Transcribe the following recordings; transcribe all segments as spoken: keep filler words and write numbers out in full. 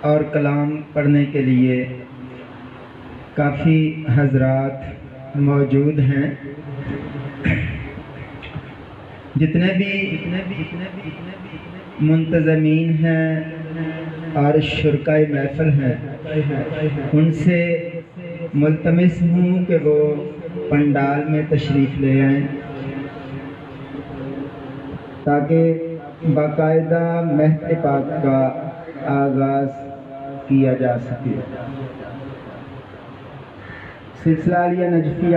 اور کلام پڑھنے کے لیے کافی حضرات موجود ہیں۔ جتنے بھی منتظمین ہیں اور شرکائے محفل ہیں، ان سے ملتمس ہوں کہ وہ پنڈال میں تشریف لے آئیں تاکہ باقاعدہ مہد پاک کا آغاز کیا جا سکے۔ سلسلہ عالیہ نجفیہ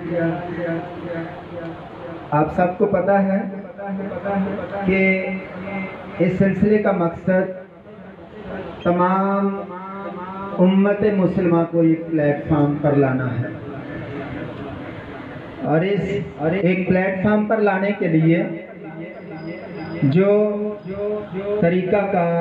آپ سب کو پتہ ہے کہ اس سلسلے کا مقصد تمام امت مسلمہ کو ایک پلیٹ فارم پر لانا ہے، اور اس ایک پلیٹ فارم پر لانے کے لیے جو طریقہ کار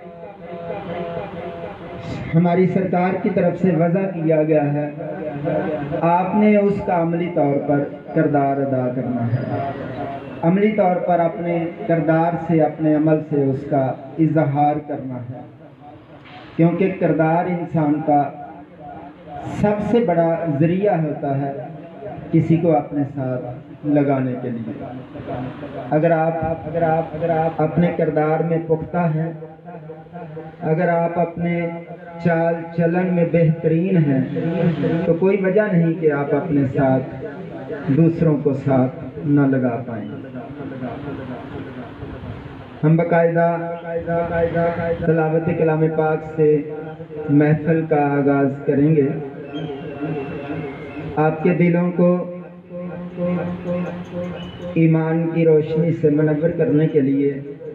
ہماری سرکار کی طرف سے وضع کیا گیا ہے، آپ نے اس کا عملی طور پر کردار ادا کرنا ہے، عملی طور پر اپنے کردار سے، اپنے عمل سے اس کا اظہار کرنا ہے، کیونکہ کردار انسان کا سب سے بڑا ذریعہ ہوتا ہے کسی کو اپنے ساتھ لگانے کے لیے۔ اگر آپ اگر آپ اگر آپ اپنے کردار میں پختہ ہیں، اگر آپ اپنے چال چلن میں بہترین ہیں، تو کوئی وجہ نہیں کہ آپ اپنے ساتھ دوسروں کو ساتھ نہ لگا پائیں۔ ہم باقاعدہ تلاوت کلام پاک سے محفل کا آغاز کریں گے۔ آپ کے دلوں کو ایمان کی روشنی سے منور کرنے کے لیے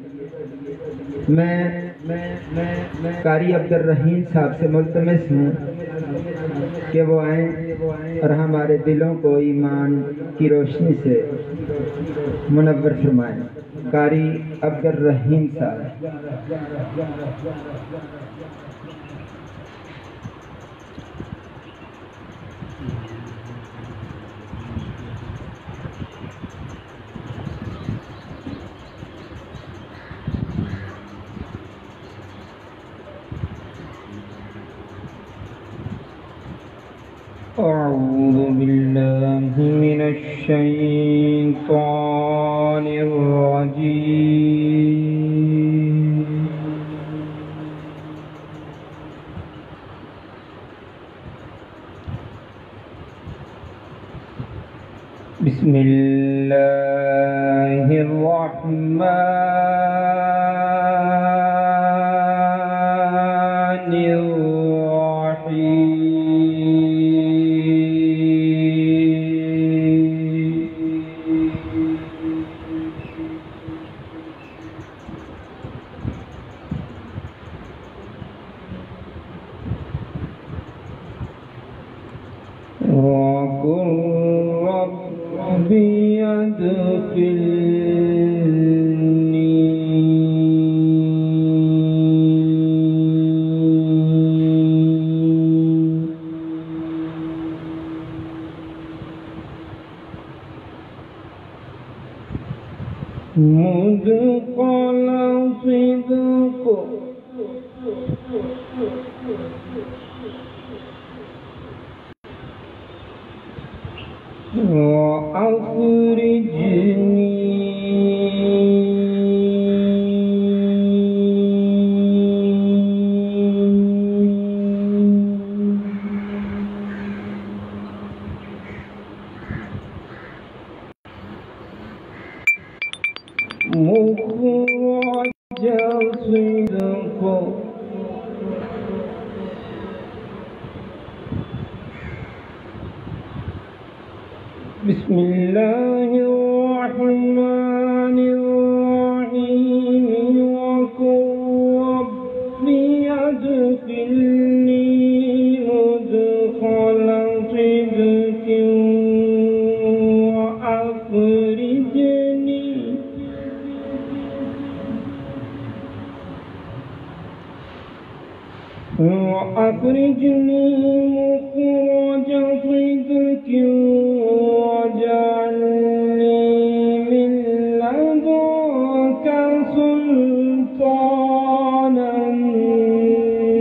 میں قاری عبد الرحیم صاحب سے ملتمس ہوں کہ وہ آئیں اور ہمارے دلوں کو ایمان کی روشنی سے منور فرمائیں۔ قاری عبد الرحیم صاحب۔ أعوذ بالله من الشيطان الرجيم بسم الله الرحمن الرحيم وقل ربي أدخلني مدخل صدق وأخرجني مخرج صدق بسم الله الرحمن الرحيم وقل ربي أدخلني مدخل صدق وأخرجني وأخرجني مخرج صدق واجعلني من لدنك سلطانا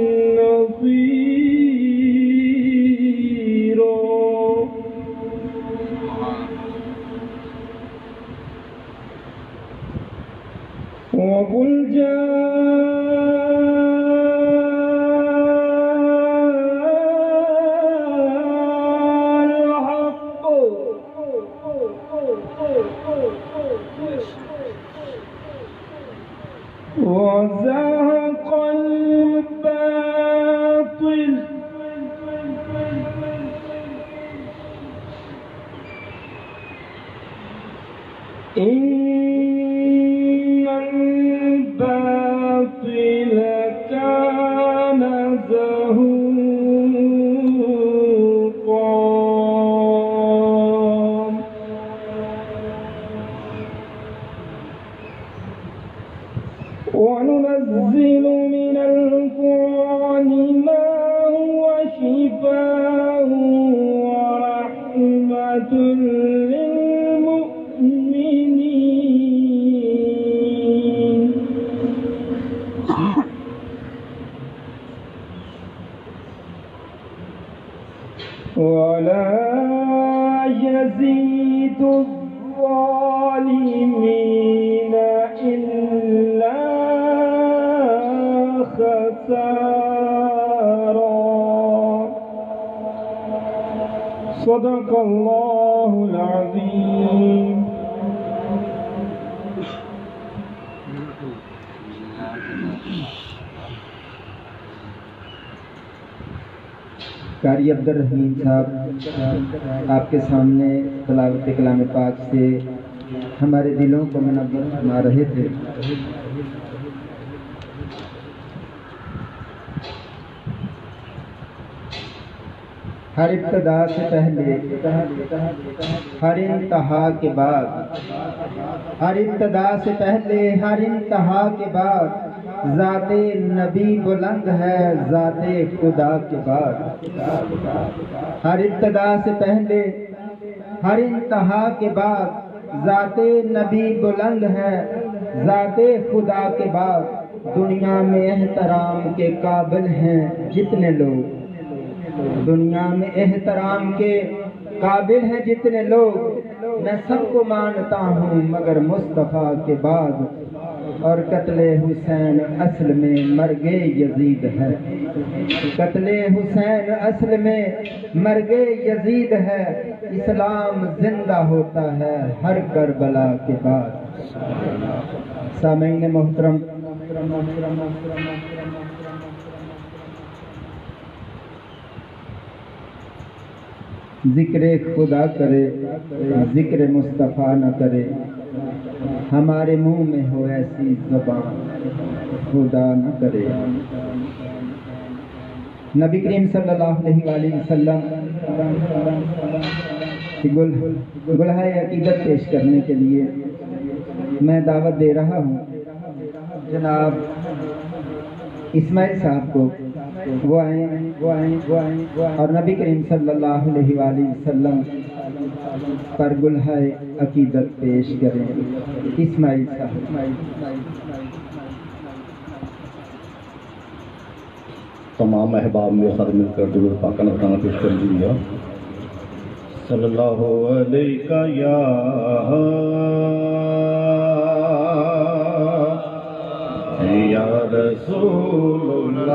إن الباطل كان زهوقا وننزل من القرآن ما هو شفاء ورحمة للمؤمنين ولا يزيد الظالمين إلا خسارا صدق الله العظيم. قاری عبد الرحیم صاحب آپ کے سامنے تلاوت کلام پاک سے ہمارے دلوں کو منور فرما رہے تھے. ہر ابتدا سے پہلے ہر انتہا کے بعد ہر ابتدا سے پہلے ہر انتہا کے بعد ذات نبی بلند ہے ذات خدا کے بعد. ہر ابتدا سے پہلے ہر انتہا کے بعد ذات نبی بلند ہے ذات خدا کے بعد. دنیا میں احترام کے قابل ہیں جتنے لوگ دنیا میں احترام کے قابل ہیں جتنے لوگ میں سب کو مانتا ہوں مگر مصطفیٰ کے بعد. اور قتل حسین اصل میں مرگ یزید ہے قتل حسین اصل میں مرگ یزید ہے. اسلام زندہ ہوتا ہے ہر کربلا کے بعد. سامعین محترم، ذکر خدا کرے ذکر مصطفیٰ نہ کرے ہمارے منہ میں ہو ایسی زبان خدا نہ کرے. نبی کریم صلی اللہ علیہ وآلہ وسلم گلہائے عقیدت پیش کرنے کے لیے میں دعوت دے رہا ہوں جناب اسماعیل صاحب کو. وہ آئیں وہ آئیں وہ آئیں اور نبی کریم صلی اللہ علیہ وآلہ وسلم پر گلہائے عقیدت پیش کریں. اسماعیل صاحب. تمام احباب میں ساتھ مل کر درود پاک نذرانہ پیش کر دیا. صلی اللہ علیہ یا یا رسول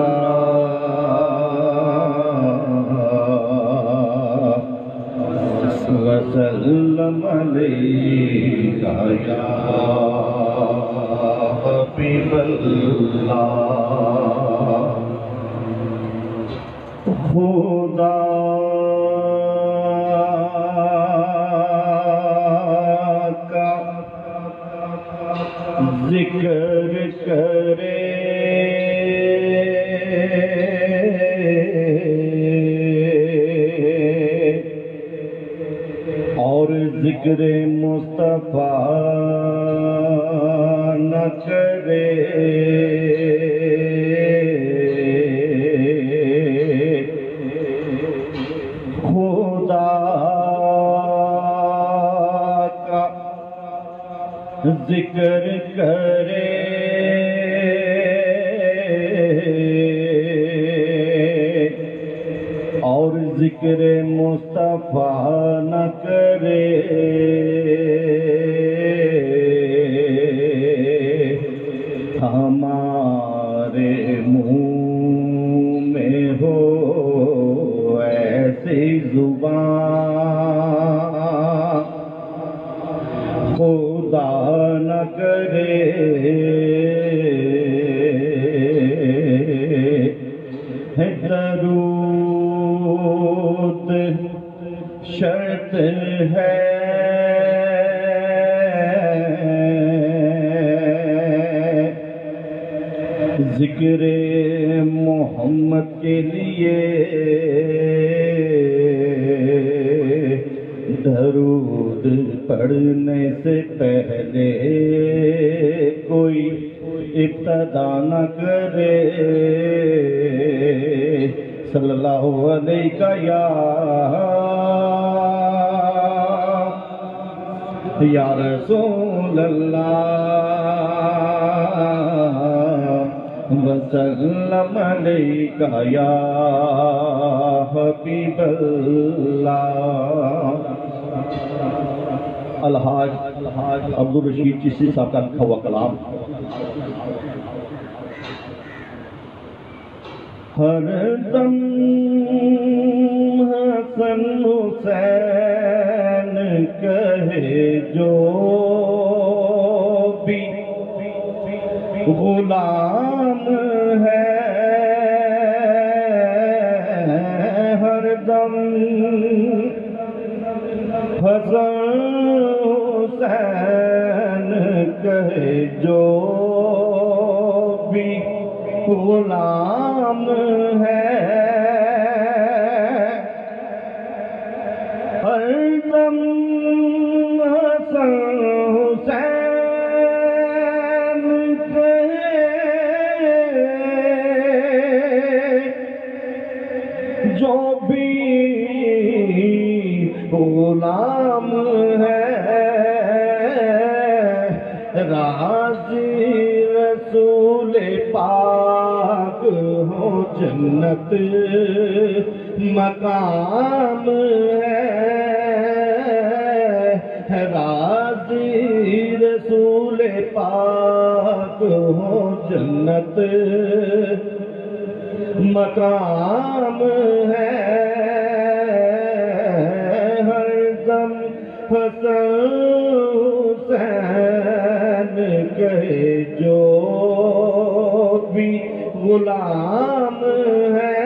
اللہ وسلم علیہ یا حبیب اللہ. خدا کا ذکر کرے اور ذکر مصطفیٰ نہ کرے ذکر کرے اور ذکر مصطفیٰ نہ کرے ہمارے منہ میں ہو ایسی زبان خدا نہ کرے درود شرط ہے ذکر محمد کے لیے درود پڑھنے سے پہلے کوئی ابتدا نہ کرے صلی اللہ علیہ یا یا رسول اللہ وسلم علیکہ یا حبیب اللہ۔ الحاج عبدالرشید چشتی صاحب کا لکھا ہوا کلام۔ ہر دم حسن حسین کہے جو بھی غلام ہے، ہر دم حسن حسین کہے جو بھی غلام ہے، ہر دم حسن حسین کہے جو بھی غلام ہے، راضی رسول پاک ہو جنت مقام ہے، راضی رسول پاک ہو جنت مقام ہے، ہر دم حسن حسین کہے جو بھی غلام ہے،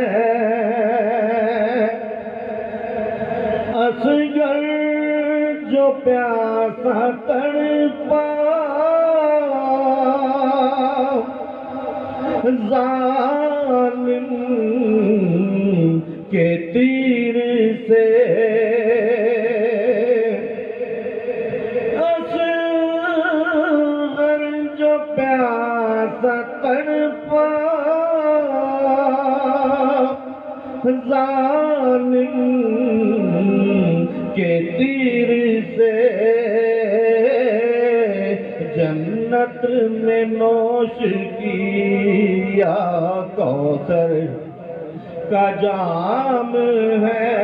اصغر جو پیاسا تڑپا ظالم کے تیر سے، اصغر جو پیاسا تڑپا ظالم کے تیر سے، جنت میں نوش کیا کوثر کا جام ہے،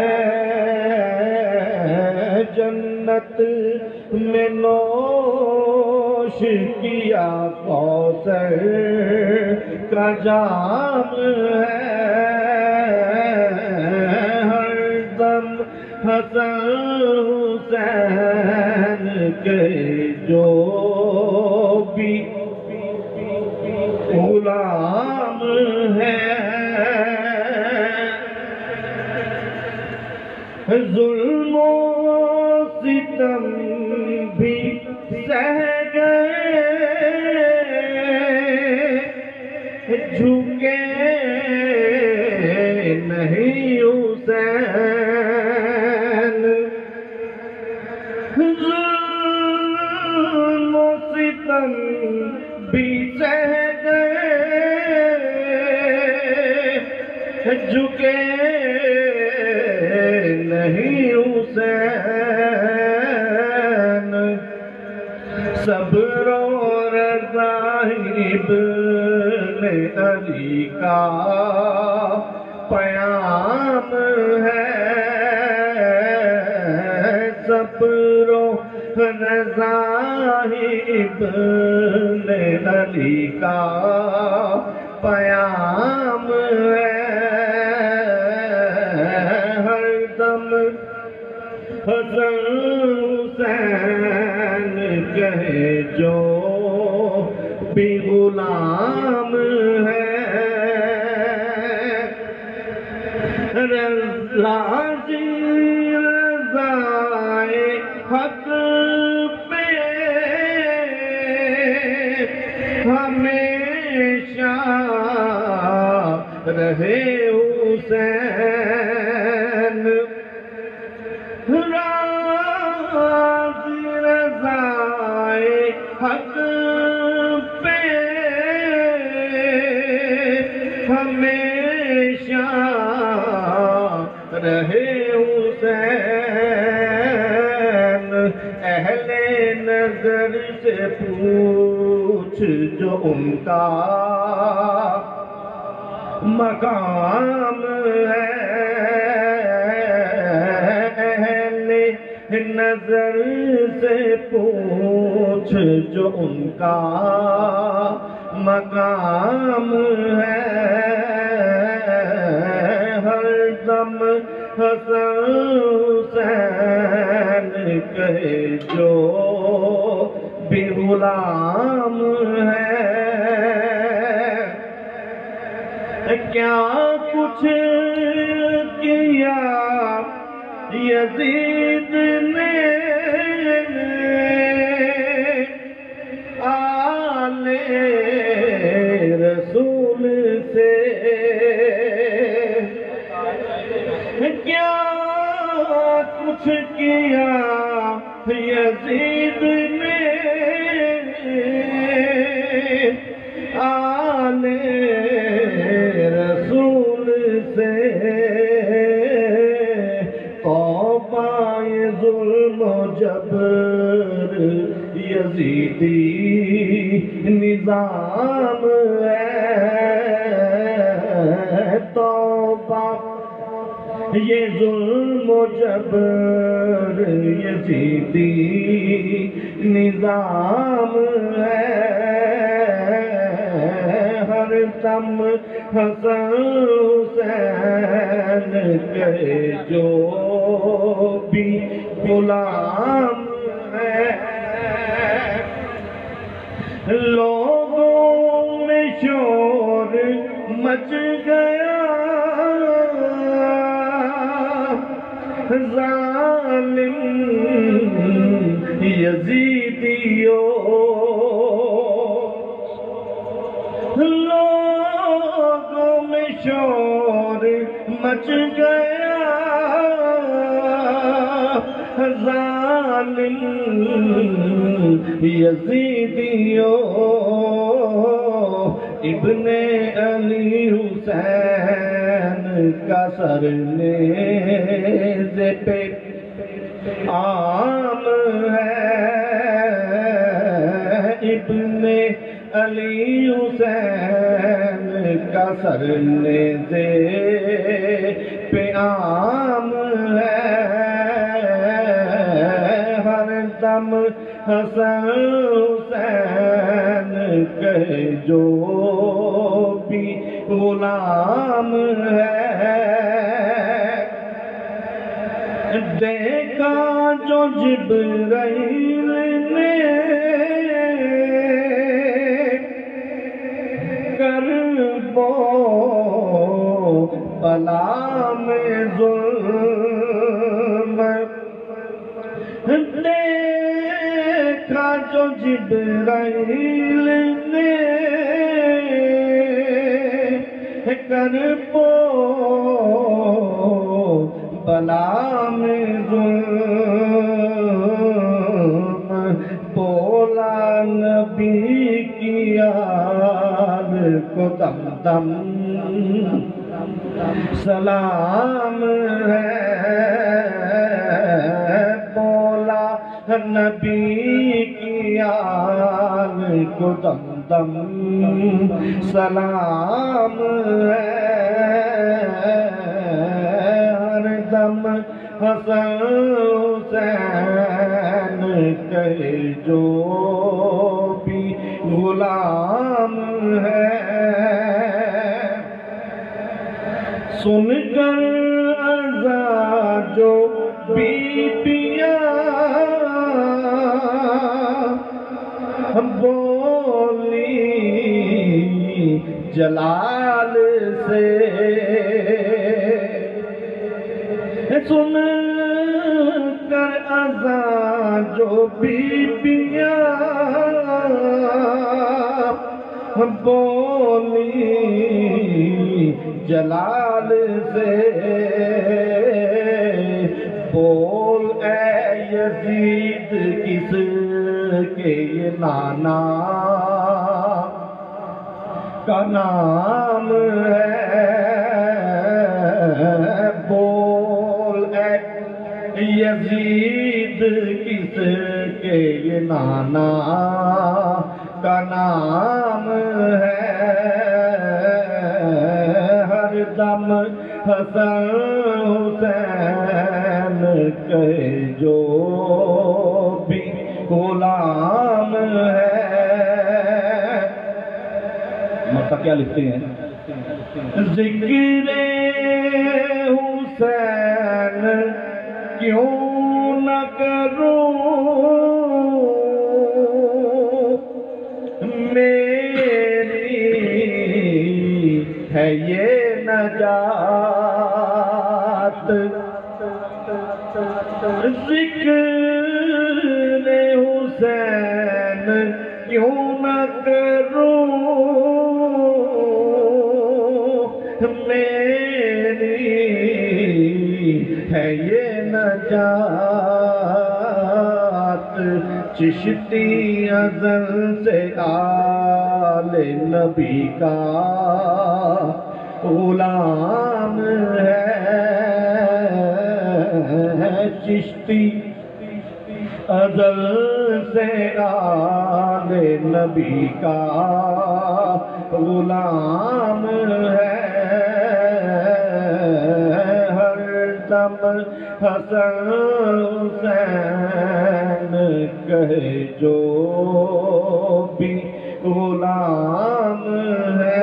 جنت میں نوش کیا کوثر کا جام ہے، ہر دم حسن حسین کے جو بھی غلام ہے، ظلم و ستم بھی سہ گئے، جھکے نہیں حسین، ظلم و ستم بھی سہ گئے، جھکے نہیں حسین، صبر و رضا ابن علی کا پیام ہے، صبر و رضا ابن علی کا پیام ہے، ہر دم حسن حسین کہے جو بھی غلام ہے، راضی رضائے حق پہ ہمیشہ رہے حسین راضی رضائے حق پہ ہمیشہ رہے حسین اہل نظر سے پوچھ جو ان کا مقام ہے اہل نظر سے پوچھ جو ان کا مقام ہے ہر دم حسن حسین کہے جو بھی غلام ہے کیا کچھ کیا یزید نے آل رسول سے کیا کچھ کیا یزید نے آل رسول سے توبہ ظلم و جبر یزیدی نظام ہے توبہ یہ ظلم و جبر یزیدی نظام ہے ہر دم حسن حسین کہے جو بھی غلام ہے لوگوں میں شور مچ گیا ظالم یزیدیوں لوگوں میں شور مچ گیا ظالم یزیدیوں ابن علی حسین کا سر نیز پہ عام ہے ابن علی حسین کا سر نیز پہ عام ہے ہر دم حسن حسین کہے جو بھی غلام ہے دیکھا جو جبرائیل نے کربو بلا میں ظلم دیکھا جو جبرائیل نے کربو بلا میں ظلم بولا نبی کی یاد کو دم دم سلام ہے بولا نبی کی یاد کو دم دم سلام ہے ہر دم حسن حسین کہے جو بھی غلام ہے سن کر عزا جو بیبیاں بولی جلال سے سن کر عزا جو بیبیاں بولی جلال سے بول اے یزید کس کے یہ نانا کا نام ہے، بول اے یزید کس کے یہ نانا کا نام ہے، ہر دم حسن حسین کہے جو بھی غلام ہے۔ مطلب کیا لکھتے ہیں؟ ذکر حسین کیوں نہ کروں میری ہے یہ نجات، ذکر حسین کیوں نہ کروں میری ہے یہ نجات، چشتی ازل سے آل نبی کا غلام ہے، چشتی ازل سے آل نبی کا غلام ہے، ہر دم حسن حسین کہے جو بھی غلام ہے،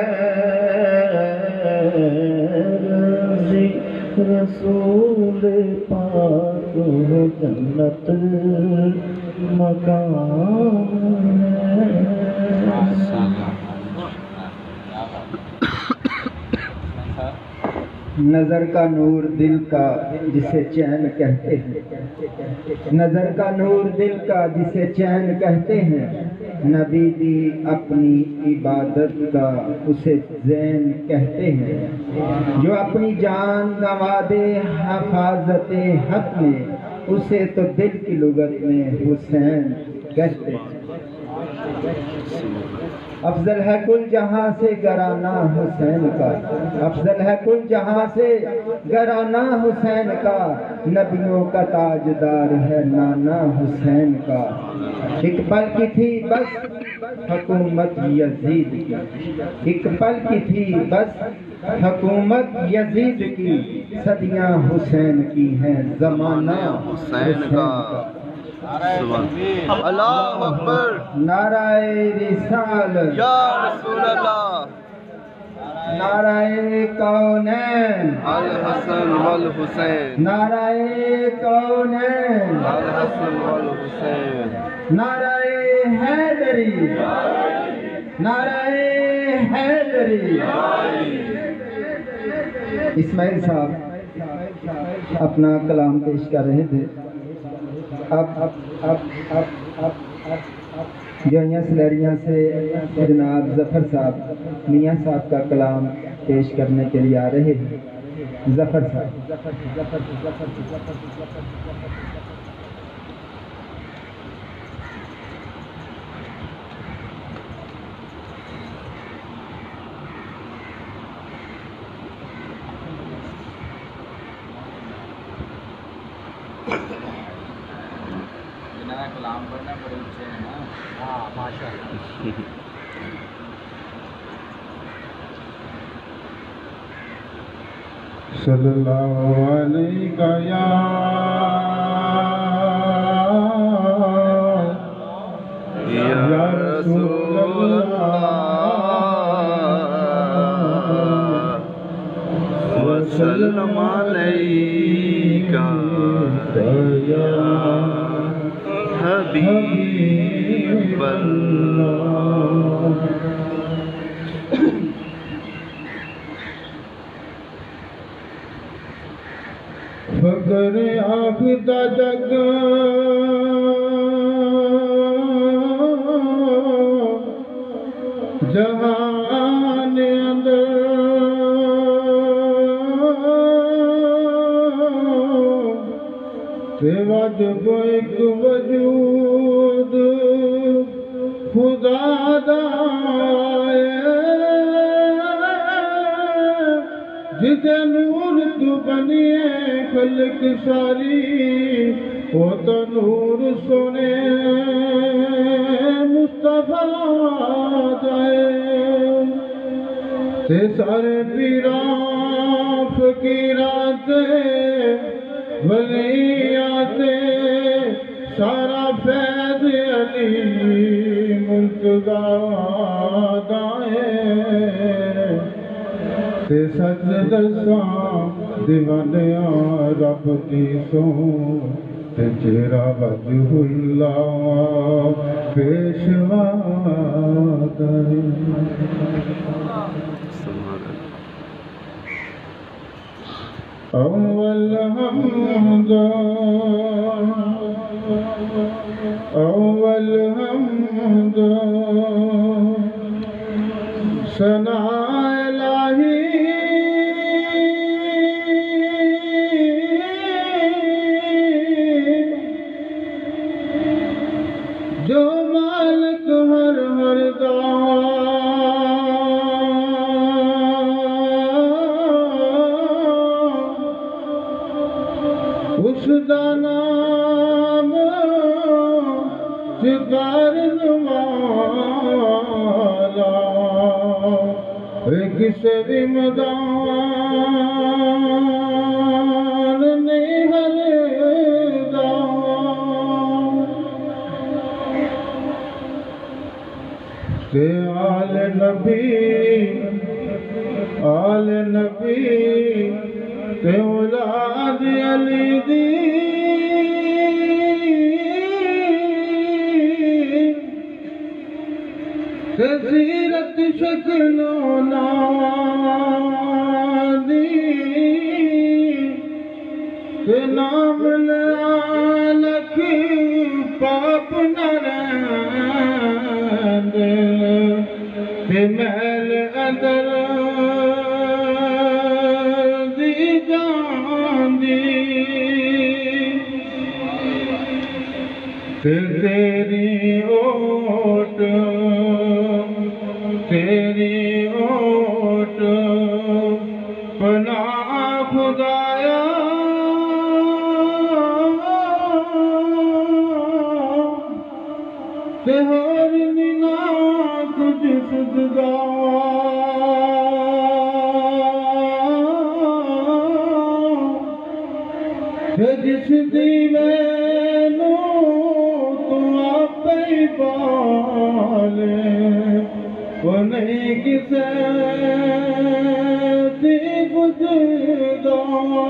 رسول پاک جنت مقام ہے۔ نظر کا نور دل کا جسے چین کہتے ہیں، نظر کا نور دل کا جسے چین کہتے ہیں، نبی دی اپنی عبادت کا اسے زین کہتے ہیں، جو اپنی جان گنوا دے حفاظت حق میں اسے تو دل کی لغت میں حسین کہتے ہیں۔ افضل ہے کل جہاں سے گھرانہ حسین کا، افضل ہے کل جہاں سے گھرانہ حسین کا، نبیوں کا تاجدار ہے نانا حسین کا، ایک پل کی تھی بس حکومت یزید کی، ایک پل کی تھی بس حکومت یزید کی، صدیاں حسین کی ہیں زمانہ حسین کا۔ اللہ اکبر، نعرہ رسالت یا رسول اللہ، نعرہ کونین الحسن والحسین، نعرہ کونین الحسن والحسین، نعرہ حیدری، نعرہ حیدری۔ اسماعیل صاحب اپنا کلام پیش کر رہے تھے، اب اب اب اب اب جو یہاں سلیریاں سے جناب ظفر صاحب میاں صاحب کا کلام پیش کرنے کے لیے آ رہے ہیں۔ ظفر صاحب کلام پڑھنا بڑے اچھے ہیں نا، ہاں ماشاء اللہ۔ صلی اللہ علیہ یا یا رسول اللہ وسلم علیکہ یا حبیب اللہ۔ فقر آفتا جگ جہان اندر سوا جب ایک وجود خدا دا جدے نور تو بنیے خلق ساری وہ تو نور سونے مصطفیٰ جائے تے سارے پیران فقیران تے ولیاں تے سارا فیض علی منتظر دائے تے سچ دساں دیوانیاں رب دی سوں تے چہرہ وجہ اللہ پیشوا دائے اول حمد اول حمد ثنا الہی جو مالک ہر ہر اس دا نام جگارن والا کسے بھی مدان نہیں ہردا تے آل نبی آل نبی تے اولاد علی دی تے سیرت شکل و نام دی تے نام لالک پاپ نہ رہندے تے محل اندر تیری اوٹ تیری اوٹ پناہ خدایا تے ہور نہ کچھ سجدا تے جس دی مینوں پالے وہ نہیں کسے دی بجدا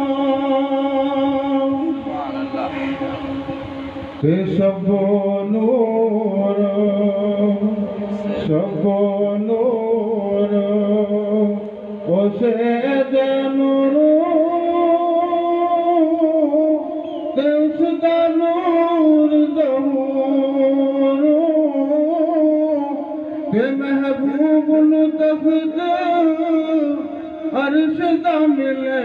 تے سب نور سب نور اسے دے نور تے اس دا نور ظہور کہ محبوب نتفد عرش دا ملے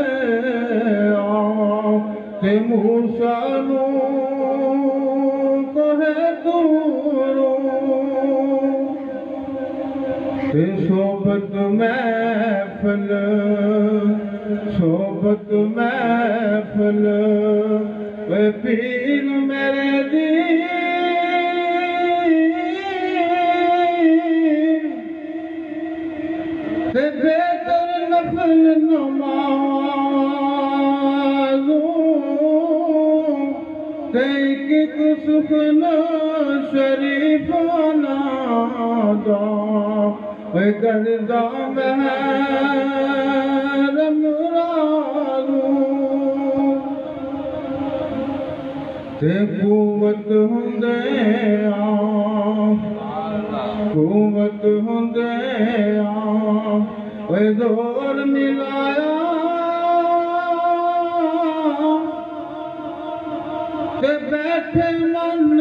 کہ موسیٰ نو کہے دورو کہ صحبت محفل صحبت محفل اے پیر میرے دین تے بہتر نفل نمازوں تے ایک سخن شریف نادا اے گردہ محرم رازوں تے قوت ہوندے آن قوت ہوندے آن اے زور ملایا تے بیٹھے من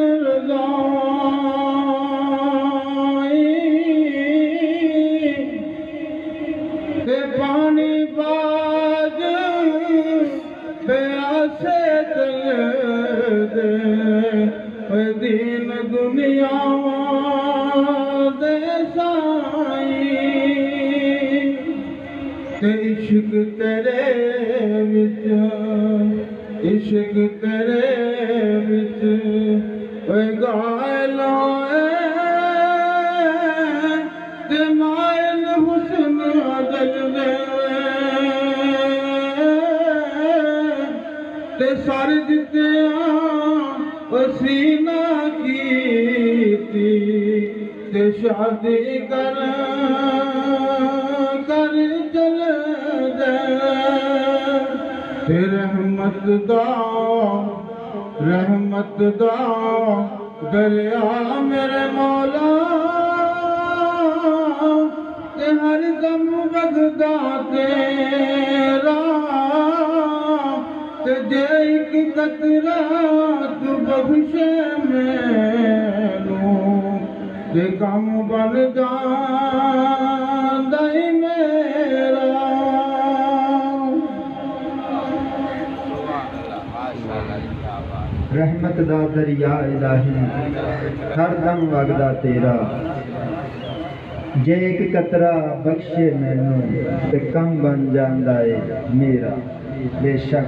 رضائی تے پانی باز پیاسے چلے इश्क तेरे विच इश्क तेरे विच ओए गायला ते मायल हुस्न अदल दे ते सर दित्तियां सीना कीती ते शादी कर कर चल दे ते रहमत दा रहमत दा दरिया मेरे मौला ते हर दम वगदा तेरा ते जे एक कतरा तू बख्शे मैनू ते कम बन जांदा ई मेरा रहमत दा दरिया इलाही हर दम वगदा तेरा जे एक कतरा बख्शे मैनू ते कम बन जांदा है मेरा बेशक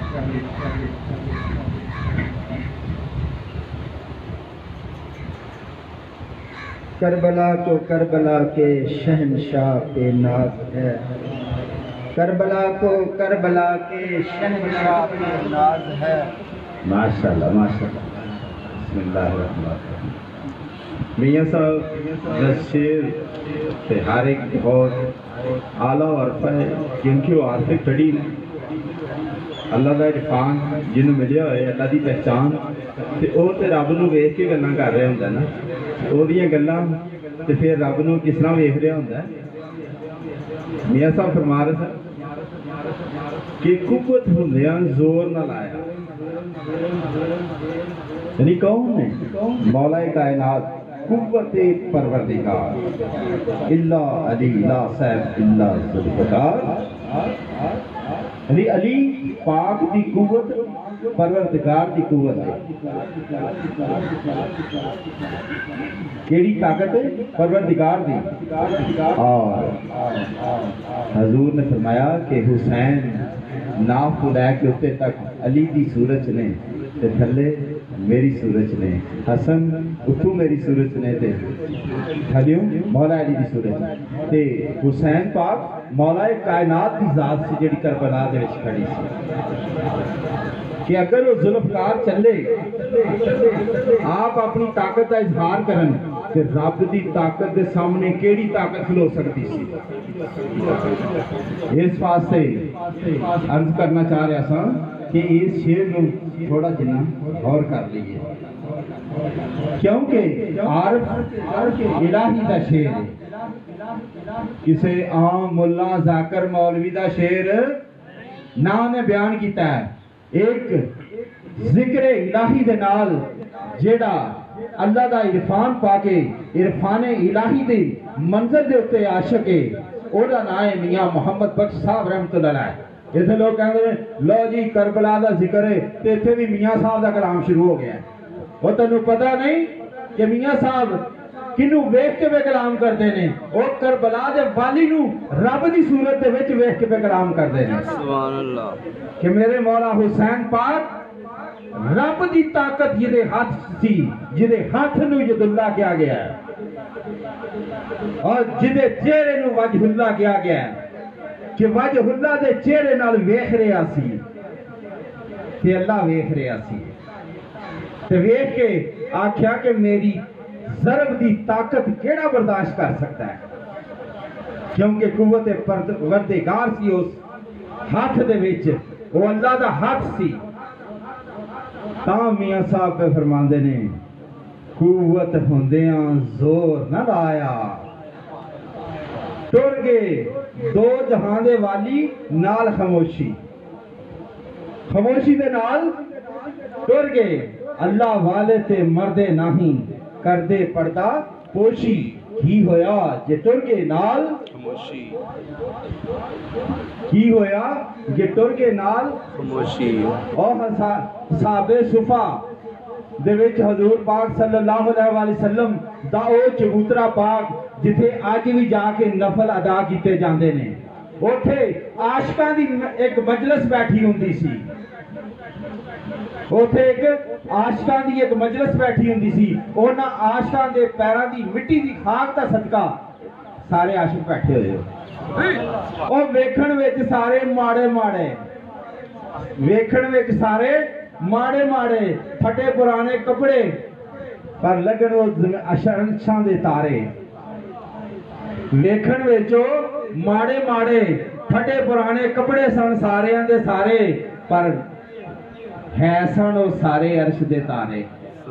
करबला को करबला के शहंशाह पे नाज है करबला को करबला के शहंशाह पे नाज है माशाल्लाह माशाल्लाह बिस्मिल्लाहिर्रहमानिर्रहीम। मियां साहब दस शेर ते हर एक बहुत आला हरफ है क्योंकि वो हरफ खड़ी ने अल्लाह का इरफान जिन्होंने मिलिया होए अल्लाह की पहचान ते ओ ते रब नूं वेख के गल्लां कर रहा हुंदा ना ओहदियां गल्लां ते फिर रब नूं किस तरह वेख रहा हुंदा। मियां साहब फरमा रहे सन कि कुव्वत हुंदियां जोर ना लाया यानी कौन है मौलाए कायनात कुव्वत परवरदिगार इल्ला अली ला सैफ इल्ला जुल्फकार यानी अली पाक दी कुव्वत परवरदिगार दी कुव्वत है केड़ी ताकत है परवरदिगार दी। और हजूर ने फरमाया कि हुसैन नाफ को लैके उत्ते तक अली दी सूरज ने ते थले मेरी सूरज ने हसन उठू मेरी सूरज ने ते थलियों मौला अली दी सूरज ते हुसैन पाक मौला कायनात की जात से जेड़ी करबला दे विच खड़ी सी कि अगर वो जुल्फकार चले आप अपनी ताकत का इजहार करन ते रब दी ताकत के सामने केड़ी ताकत खलो सकती सी। इस वास्ते अर्ज करना चाह रहा सा कि इस शेर नूं थोड़ा जिन्ना गौर कर लीजिए क्योंकि आरफ इलाही का शेर है किसे आम मुल्ला जाकर मौलवी का शेर ना ने बयान किया है एक जिक्र इलाही दे नाल जेड़ा अल्लाह दा इरफान पाके इरफाने इलाही दे मंजर दे उत्ते आशिक है ओदा नाम है मियां मोहम्मद बख्श साहब रहमतुल्लाह अलैह। इतने लोग कहते हैं लो जी करबला का जिक्र है तो इतने भी मियां साहब का कलाम शुरू हो गया। वो तेन पता नहीं कि मियां साहब किनू वेख के वे कलाम करते हैं वो करबला दे वाली नू रब दी सूरत दे विच वेख के वे कलाम करते हैं सुभान अल्लाह कि मेरे मौला हुसैन पाक रब दी ताकत जिदे हाथ सी जिदे हाथ नू यदुल्ला किया गया है और जिदे चेहरे नू वजहुल्ला किया गया है कि वजहुल्ला दे चेहरे नाल वेख रहा सी ते अल्लाह वेख रहा सी ते वेख के आख्या कि मेरी ज़रब दी ताकत केड़ा बर्दाश्त कर सकता है क्योंकि कुव्वत परवरदिगार सी उस हाथ दे विच वो अल्लाह दा हाथ सी। ता मियां साहब पे फरमांदे ने कुव्वत हुंदियां जोर न लाया टुर गए दो जहां दे वाली नाल खामोशी खामोशी दे नाल टुर गए अल्लाह वाले ते मरदे नहीं करदे पर्दा पोशी की होया जे टुर गए नाल खामोशी की होया जे टुर गए नाल खामोशी। और साहबे सुफा दे विच हजूर पाक सल्लल्लाहु अलैहि वसल्लम दा ओ चबूतरा पाक जिथे अज भी जाके नफल अदा किए जाते हैं ਉੱਥੇ ਆਸ਼ਕਾਂ ਦੀ ਇੱਕ ਮਜਲਿਸ ਬੈਠੀ ਹੁੰਦੀ ਸੀ ਉੱਥੇ ਇੱਕ ਆਸ਼ਕਾਂ ਦੀ ਇੱਕ ਮਜਲਿਸ ਬੈਠੀ ਹੁੰਦੀ ਸੀ ਉਹਨਾਂ ਆਸ਼ਕਾਂ ਦੇ ਪੈਰਾਂ ਦੀ ਮਿੱਟੀ ਦੀ ਖਾਕ ਦਾ ਸਦਕਾ ਸਾਰੇ ਆਸ਼ਿਕ ਬੈਠੇ ਹੋਏ ਹੋ ਉਹ ਵੇਖਣ ਵਿੱਚ ਸਾਰੇ ਮਾੜੇ ਮਾੜੇ ਵੇਖਣ ਵਿੱਚ ਸਾਰੇ ਮਾੜੇ ਮਾੜੇ ਫਟੇ ਪੁਰਾਣੇ ਕੱਪੜੇ ਪਰ ਲੱਗਣ ਉਹ ਅਸ਼ਰਾਂ ਦੇ ਤਾਰੇ ਵੇਖਣ ਵਿੱਚ ਉਹ ਮਾੜੇ ਮਾੜੇ ਫਟੇ ਪੁਰਾਣੇ ਕੱਪੜੇ ਸਨ ਸਾਰਿਆਂ ਦੇ ਸਾਰੇ ਪਰ ਹੈ ਸਨ ਉਹ ਸਾਰੇ ਅਰਸ਼ ਦੇ ਤਾਰੇ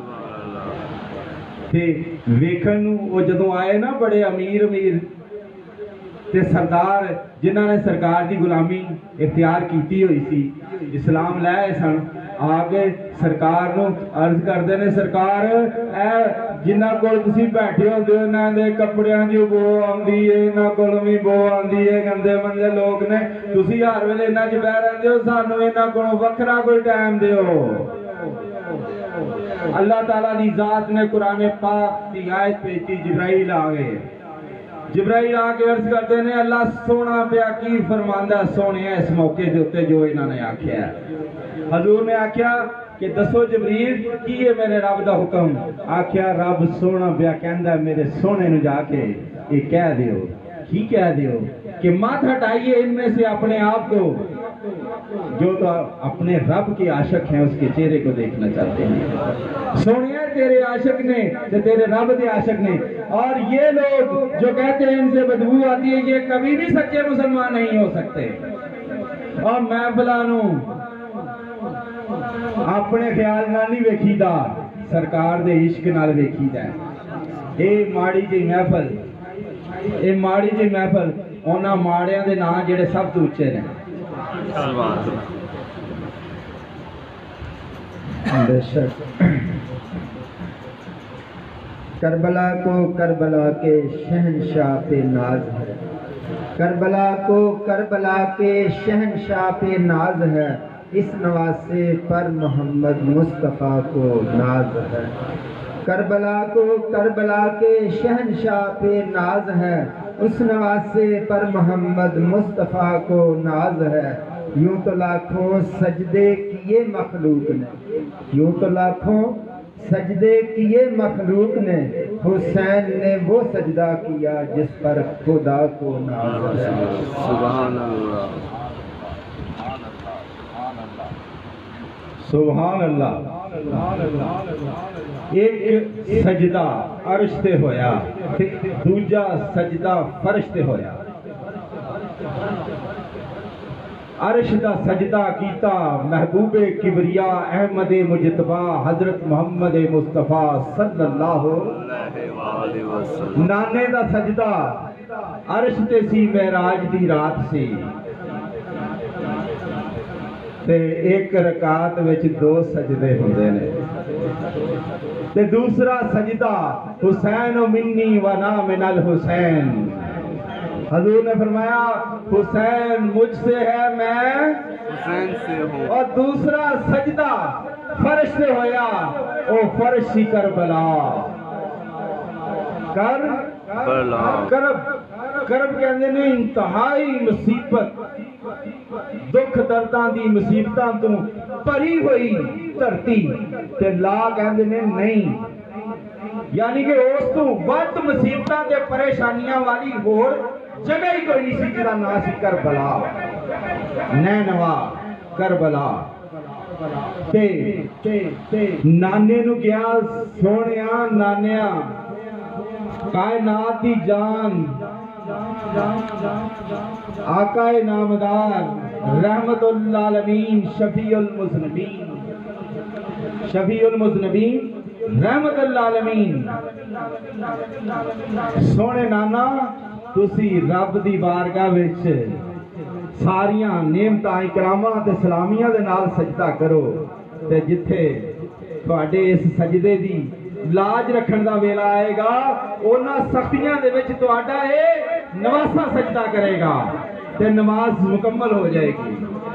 ਤੇ ਵੇਖਣ ਨੂੰ ਉਹ ਜਦੋਂ ਆਏ ਨਾ ਬੜੇ ਅਮੀਰ ਅਮੀਰ ਤੇ ਸਰਦਾਰ ਜਿਨ੍ਹਾਂ ਨੇ ਸਰਕਾਰ ਦੀ ਗੁਲਾਮੀ ਇਖਤਿਆਰ ਕੀਤੀ ਹੋਈ ਸੀ ਇਸਲਾਮ ਲੈ ਆਏ ਸਨ ਆ ਕੇ ਸਰਕਾਰ ਨੂੰ ਅਰਜ਼ ਕਰਦੇ ਨੇ ਸਰਕਾਰ ਇਹ ਜਿਨ੍ਹਾਂ ਕੋਲ ਤੁਸੀਂ ਬੈਠੇ ਹੁੰਦੇ ਹੋ ਇਹਨਾਂ ਦੇ ਕੱਪੜਿਆਂ ਦੀ ਬੋ ਆਉਂਦੀ ਏ ਇਹਨਾਂ ਕੋਲ ਵੀ ਬੋ ਆਉਂਦੀ ਏ ਗੰਦੇ ਮੰਦੇ ਲੋਕ ਨੇ ਤੁਸੀਂ ਹਰ ਵੇਲੇ ਇਹਨਾਂ 'ਚ ਬਹਿ ਰਹਿੰਦੇ ਹੋ ਸਾਨੂੰ ਇਹਨਾਂ ਕੋਲੋਂ ਵੱਖਰਾ ਕੋਈ ਟਾਈਮ ਦਿਓ اللہ تعالیٰ دی ذات نے قرآن پاک کی آیت پیچی جبرائیل آگے جبرائیل آگے عرض کرتے ہیں اللہ سونا پیا کی فرماندہ سونے ہیں اس موقع دیتے جو انہوں نے آکھیا ہے حضور نے آکھیا کہ دسو جبریل کی ہے میرے رب دا حکم آکھیا رب سونا پیا کہندہ میرے سونے نو جا کے یہ کہہ دیو کی کہہ دیو کہ مات ہٹائیے ان میں سے اپنے آپ کو جو تو اپنے رب کے عاشق ہیں اس کے چہرے کو دیکھنا چاہتے ہیں سونیا تیرے عاشق نے تیرے رب دے عاشق نے اور یہ لوگ جو کہتے ہیں ان سے بدبو آتی ہے یہ کبھی بھی سچے مسلمان نہیں ہو سکتے اور میں بلانوں اپنے خیال نال نہیں ویکھی دا سرکار دے عشق نال ویکھی دا اے ماڑی جی محفل اے ماڑی جی محفل اونا ماڑیاں دے نام جڑے سب تو اچھے نے بے شک کربلا کو کربلا کے شہنشاہ پہ ناز ہے کربلا کو کربلا کے شہنشاہ پہ ناز ہے اس نواسے پر محمد مصطفیٰ کو ناز ہے کربلا کو کربلا کے شہنشاہ پہ ناز ہے اس نواسے پر محمد مصطفیٰ کو ناز ہے یوں تو لاکھوں سجدے کیے مخلوق نے یوں تو لاکھوں سجدے کیے مخلوق نے حسین نے وہ سجدہ کیا جس پر خدا کو ناز ہے سبحان اللہ سبحان اللہ ایک سجدہ عرش تے ہویا دوجا سجدہ فرش تے ہویا عرش دا سجدہ کیتا محبوب کبریا احمد مجتبہ حضرت محمد مصطفیٰ صلی اللہ علیہ وسلم نانے دا سجدہ عرش تے سی معراج دی رات سی تے ایک رکعت وچ دو سجدے ہوندے نے تے دوسرا سجدہ حسین منی و نا من الحسین حضور نے فرمایا حسین مجھ سے ہے میں حسین سے ہوں اور دوسرا سجدہ فرش سے ہویا او فرشی کربلا کر کرب کرب کے اندر نے انتہائی مصیبت دکھ درداں دی مصیبتاں تو پری ہوئی دھرتی تے لا کہندے نے نہیں یعنی کہ اس تو ود مصیبتاں تے پریشانیاں والی ہور جگہ ہی کوئی نہیں سی جدا نا سی کربلا نینوا کربلا تے تے نانے نو گیا سونیا نانیا کائنات دی جان آقا نامدار رحمت العالمین شفیع المذنبین شفیع المذنبین رحمت العالمین سونے نانا تسی رب دی بارگاہ وچ ساریاں نعمتاں اکراماں تے سلامیاں دے نال سجدہ کرو تے جتھے تواڈے اس سجدے دی لاج رکھن دا ویلا آئے گا اونا سختیاں دے وچ تواڈا اے نواسا سجدہ کرے گا تے نماز مکمل ہو جائے گی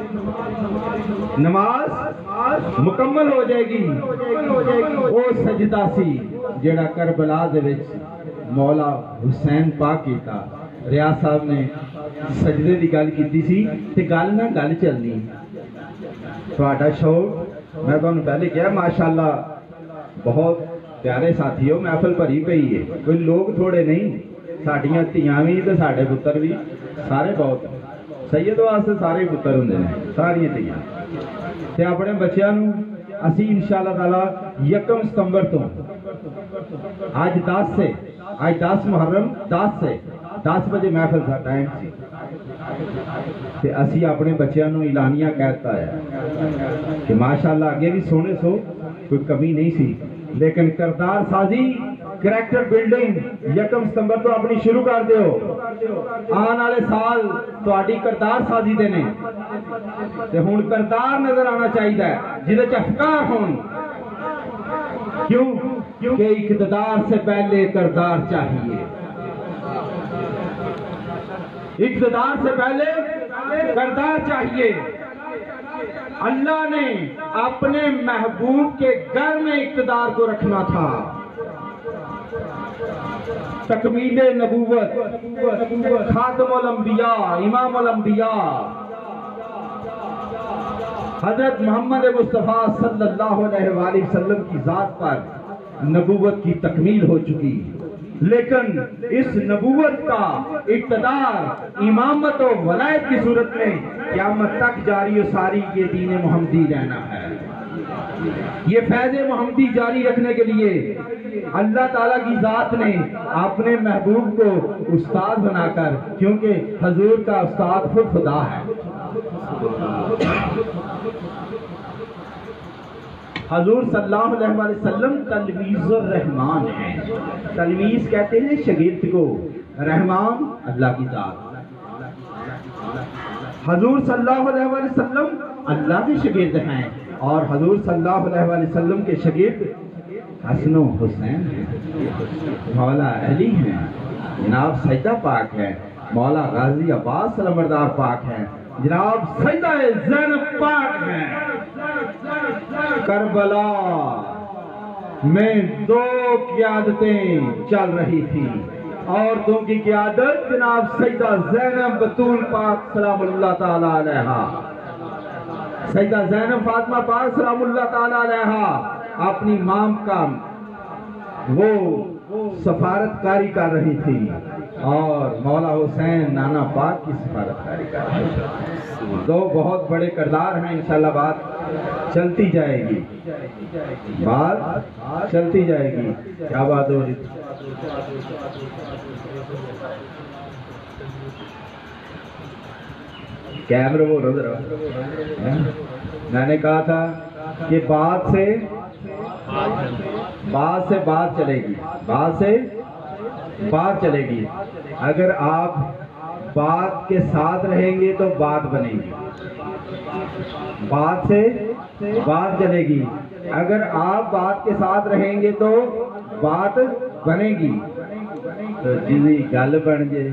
نماز مکمل ہو جائے گی او سجدہ سی جڑا کربلا دے وچ مولا حسین پاک کیتا ریاض صاحب نے سجدے کی گل کی سی تے گل نہ گل چلنی تہاڈا شوق میں تمہیں پہلے کہا ماشاءاللہ بہت پیارے ساتھی ہو محفل بھری پئی ہے کوئی لوگ تھوڑے نہیں ساڈیاں دھیاں بھی تے ساڈے پتر بھی سارے بہت سید واسطے سارے پتر ہوندے نے ساریاں دھیاں تے اپنے بچیاں نوں اسی انشاءاللہ تعالی یکم ستمبر تو آج دس سے آج دس محرم دس سے دس بجے محفل کا ٹائم سی تے اسی اپنے بچیاں نوں اعلانیہ کہتا ہے کہ ماشاءاللہ آگے بھی سونے سو کوئی کمی نہیں سی لیکن کردار سازی کریکٹر بلڈنگ یکم ستمبر تو اپنی شروع کر دیو آن والے سال تہاڈی کردار سازی دے نے تے ہن کردار نظر آنا چاہیے جہدے چ افکار ہون کیوں کہ اقتدار سے پہلے کردار چاہیے اقتدار سے پہلے کردار چاہیے اللہ نے اپنے محبوب کے گھر میں اقتدار کو رکھنا تھا تکمیل نبوت خاتم الانبیاء امام الانبیاء حضرت محمد مصطفیٰ صلی اللہ علیہ وآلہ وسلم کی ذات پر نبوت کی تکمیل ہو چکی لیکن اس نبوت کا اقتدار امامت و ولایت کی صورت میں قیامت تک جاری و ساری یہ دین محمدی رہنا ہے یہ فیض محمدی جاری رکھنے کے لیے اللہ تعالیٰ کی ذات نے اپنے محبوب کو استاد بنا کر کیونکہ حضور کا استاد خود خدا ہے حضور صلی اللہ علیہ وسلم تلمیذ الرحمن ہیں تلمیذ کہتے ہیں شاگرد کو رحمان اللہ کی ذات حضور صلی اللہ علیہ وسلم اللہ کے شاگرد ہیں اور حضور صلی اللہ علیہ وسلم کے شاگرد حسن و حسین ہیں مولا علی ہیں جناب سیدہ پاک ہے مولا غازی عباس سلمبردار پاک ہیں جناب سیدہ زینب پاک ہیں کربلا میں دو قیادتیں چل رہی تھی عورتوں کی قیادت جناب سیدہ زینب بطول پاک سلام اللہ تعالی علیہا سیدہ زینب فاطمہ پاک سلام اللہ تعالی علیہا اپنی مام کا وہ سفارت کاری کر رہی تھی اور مولا حسین نانا پاک کی سفارت کاری کر رہی تھی دو بہت بڑے کردار ہیں انشاءاللہ بات چلتی جائے گی بات چلتی جائے گی کیا بات ہو رہی کیمرہ وہ رضا رہا میں نے کہا تھا کہ بات سے بات سے بات چلے گی بات سے بات چلے گی اگر آپ بات کے ساتھ رہیں گے تو بات بنے گی بات سے بات چلے گی اگر آپ بات کے ساتھ رہیں گے تو بات بنے گی تو جی گل بن جائے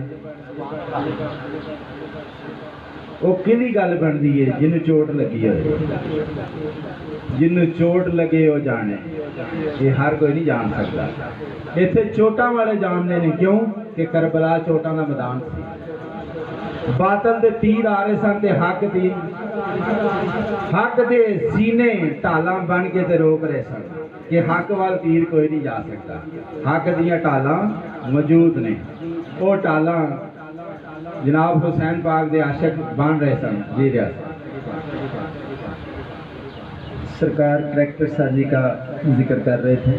وہ کدی گل بنتی ہے جن چوٹ لگی ہے جن چوٹ لگے وہ جانے یہ ہر کوئی نہیں جان سکتا اتنے چوٹاں والے جانتے ہیں کیوں کہ کربلا چوٹاں کا میدان سی باطل دے تیر آ رہے سن تے حق دی حق دے سینے ٹالاں بن کے تے روک رہے سن کہ حق وال تیر کوئی نہیں جا سکتا حق دیاں ٹالاں موجود نے وہ ٹالاں جناب حسین پاک دے عاشق بن رہے سن جی ریاض سرکار کریکٹر سازی کا ذکر کر رہے تھے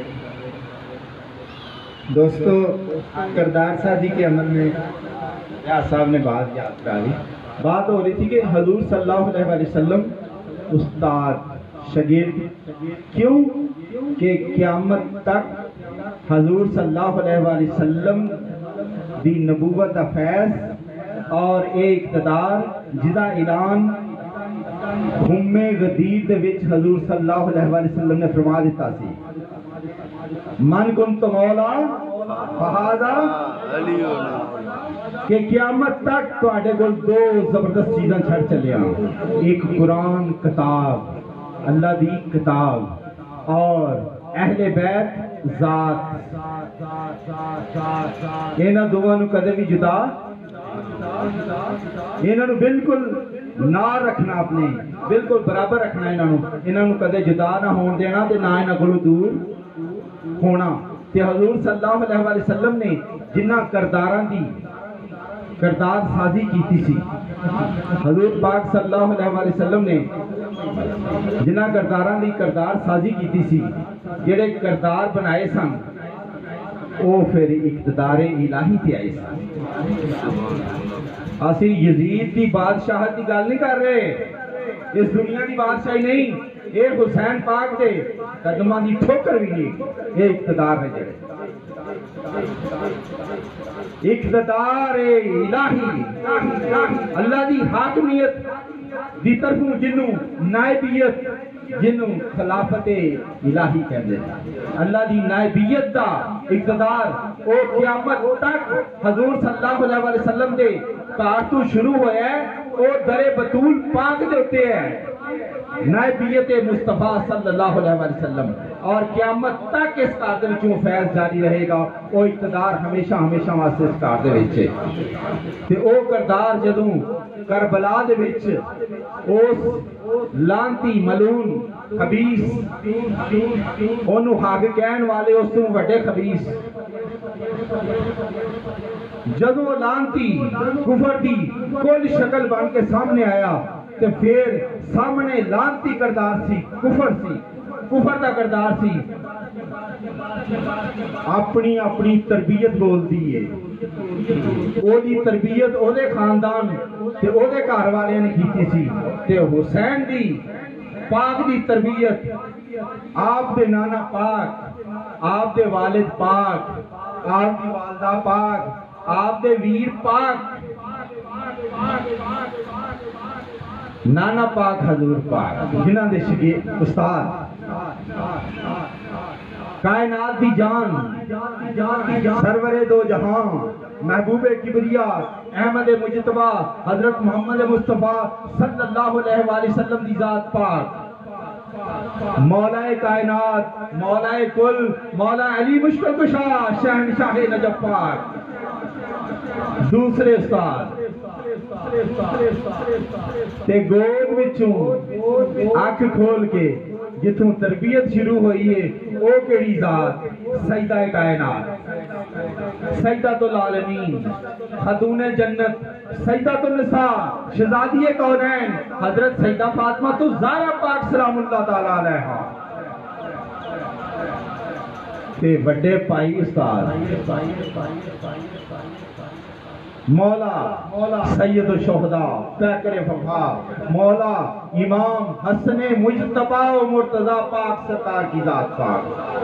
دوستو کردار سازی کے عمل میں ریاض صاحب نے بات یاد کرا دی بات ہو رہی تھی کہ حضور صلی اللہ علیہ وآلہ وسلم استاد شاگرد کیوں کہ قیامت تک حضور صلی اللہ علیہ وآلہ وسلم دی نبوت دا فیض اور ایک اقتدار جدا اعلان خم غدیر دے وچ حضور صلی اللہ علیہ وآلہ وسلم نے فرما دیتا سی من کنت مولا فہذا کہ قیامت تک تواڈے کول دو زبردست چیزاں چھڑ چلے ایک قرآن کتاب اللہ دی کتاب اور اہل بیت ذات انہاں دوواں نوں کدے بھی جدا انہاں نوں بالکل نال رکھنا، اپنے بالکل برابر رکھنا، انہاں نوں انہاں نوں کدے جدا نہ ہون دینا تے نہ انہاں کولوں دور ہونا۔ تے حضور صلی اللہ علیہ وآلہ وسلم نے جنہ کرداراں دی کردار سازی کیتی سی، حضور پاک صلی اللہ علیہ وآلہ وسلم نے جنہ کرداراں دی کردار سازی کیتی سی، جڑے کردار بنائے سن او پھر اقتدار الہی تے آئے سن۔ اسی یزید دی بادشاہت دی گل نہیں کر رہے، اس دنیا دی بادشاہی نہیں، اے حسین پاک دے قدماں دی ٹھوکر بھی نہیں، اے اقتدار ہے جڑے اقتدار الہی اللہ دی حاکمیت دی طرفوں جنوں نائبیت جنوں خلافت الہی کہندے ہیں، اللہ دی نائبیت دا اقتدار او قیامت تک حضور صلی اللہ علیہ وآلہ وسلم دے کار تو شروع ہویا ہے، او در بطول پاک دے ہوتے ہیں نائبیت مصطفیٰ صلی اللہ علیہ وآلہ وسلم، اور قیامت تک اس کار دے وچوں فیض جاری رہے گا، وہ اقتدار ہمیشہ ہمیشہ واسطے اس کار دے وچ ہے۔ تے او کردار جدوں کربلا دے وچ اس لانتی ملون خبیث اونوں حق کہن والے اس تو وڈے خبیث جدوں لانتی کفر دی کل شکل بن کے سامنے آیا تے پھر سامنے لانتی کردار سی، کفر سی، کفر دا کردار سی، اپنی اپنی تربیت بول دی ہے، او دی تربیت او دے خاندان تے او دے گھر والے نے کیتی سی، تے حسین دی پاک دی تربیت آپ دے نانا پاک، آپ دے والد پاک، آپ دی والدہ پاک، آپ دے ویر پاک، نانا پاک حضور پاک جنہاں دے شگے استاد کائنات دی جان سرور دو جہاں محبوب کبریا احمد مجتبہ حضرت محمد مصطفیٰ صلی اللہ علیہ وآلہ وسلم دی ذات پاک، مولا کائنات، مولا کل، مولا علی مشکل کشا شہنشاہ نجف پاک، دوسرے استاد تے گود وچوں آنکھ کھول کے جتوں تربیت شروع ہوئی ہے او کیڑی ذات؟ سیدہ کائنات، سیدۃ العالمین، خاتون جنت، سیدۃ النساء، شہزادی کونین حضرت سیدہ فاطمہ الزہرا پاک سلام اللہ تعالیٰ علیہا، تے بڑے پائی استاد مولا سید الشہداء پیکر وفا، مولا امام حسن مجتبیٰ و مرتضی پاک سرکار کی ذات پاک،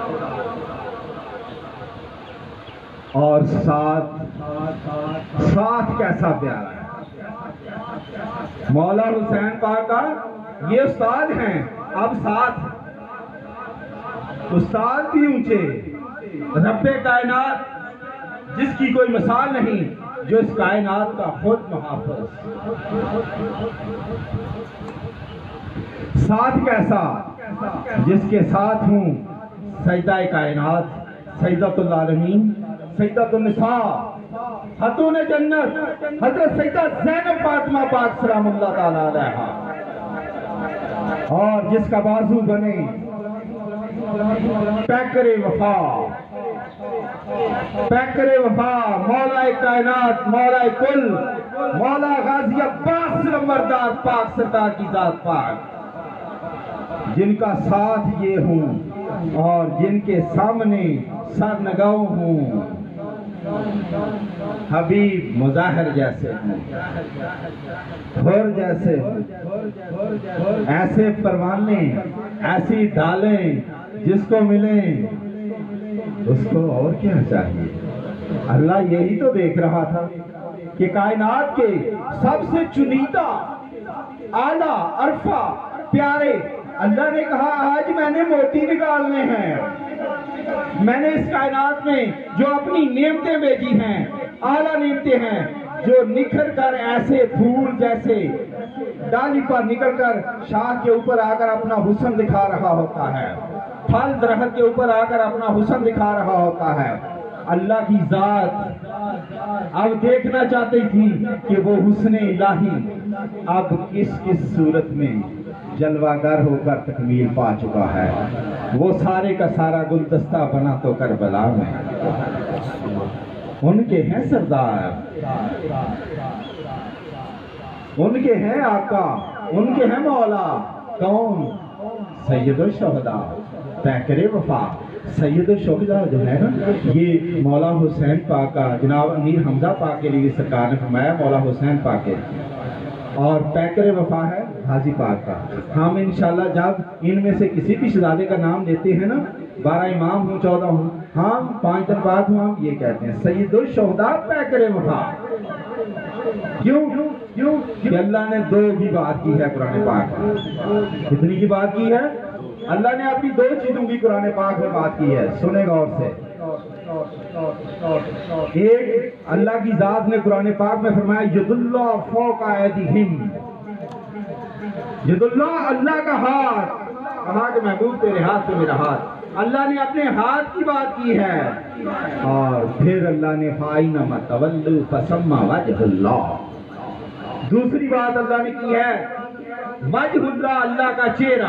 اور ساتھ ساتھ کیسا پیارا ہے مولا حسین پاک کا، یہ استاد ہیں، اب ساتھ استاد بھی اونچے، رب کائنات جس کی کوئی مثال نہیں، جو اس کائنات کا خود محافظ، ساتھ کیسا جس کے ساتھ ہوں سیدہ کائنات، سیدۃ العالمین، سیدۃ النساء، خاتون جنت حضرت سیدہ زینب فاطمہ پاک سلام اللہ تعالیٰ علیہا، اور جس کا بازو بنے پیکر وفا، پیکر وفا، مولا کائنات، مولا کل، مولا غازی عباس نمبردار پاک سرکار کی ذات پاک، جن کا ساتھ یہ ہوں اور جن کے سامنے سر نگاؤ ہوں، حبیب مظاہر جیسے ہوں، خور جیسے ہوں، ایسے پروانے، ایسی ڈالیں جس کو ملیں اس کو اور کیا چاہیے؟ اللہ یہی تو دیکھ رہا تھا کہ کائنات کے سب سے چنیدہ، اعلیٰ، عرفہ، پیارے، اللہ نے کہا آج میں نے موتی نکالنے ہیں، میں نے اس کائنات میں جو اپنی نعمتیں بھیجی ہیں، اعلیٰ نعمتیں ہیں، جو نکھر کر ایسے پھول جیسے ڈالی پر نکل کر شاخ کے اوپر آ کر اپنا حسن دکھا رہا ہوتا ہے، پھل درخت کے اوپر آ کر اپنا حسن دکھا رہا ہوتا ہے، اللہ کی ذات اب دیکھنا چاہتی تھی کہ وہ حسن الہی اب کس کس صورت میں جلوہ گر ہو کر تکمیل پا چکا ہے۔ وہ سارے کا سارا گلدستہ بنا تو کربلا میں، ان کے ہیں سردار، ان کے ہیں آقا، ان کے ہیں مولا، کون؟ سید الشہداء پیکر وفا۔ سید الشہداء جو ہے نا، یہ مولا حسین پاک کا، جناب امیر حمزہ پاک کے لیے سرکار نے فرمایا مولا حسین پاک کے، اور پیکر وفا ہے حاجی پاک کا۔ ہم انشاءاللہ جب ان میں سے کسی بھی شہزادے کا نام لیتے ہیں نا، بارہ امام ہوں، چودہ ہوں، ہم پانچ دن بعد ہوں، ہم یہ کہتے ہیں سید الشہداء پیکر وفا۔ کیوں؟ کیوں کہ اللہ نے دو کی بات کی ہے قرآن پاک میں۔ کتنی کی بات کی ہے؟ اللہ نے اپنی دو چیزوں کی قرآن پاک میں بات کی ہے، سنیں غور سے۔ ایک، اللہ کی ذات نے قرآن پاک میں فرمایا ید اللہ فوق ایدیہم، ید اللہ اللہ کا ہاتھ، کہا کہ محبوب تیرے ہاتھ سے میرا ہاتھ، اللہ نے اپنے ہاتھ کی بات کی ہے۔ اور پھر اللہ نے فَأَيْنَمَا تَوَلُّوا فَثَمَّ وَجْهُ اللَّهِ، دوسری بات اللہ نے کی ہے وجہ اللہ، اللہ کا چہرہ۔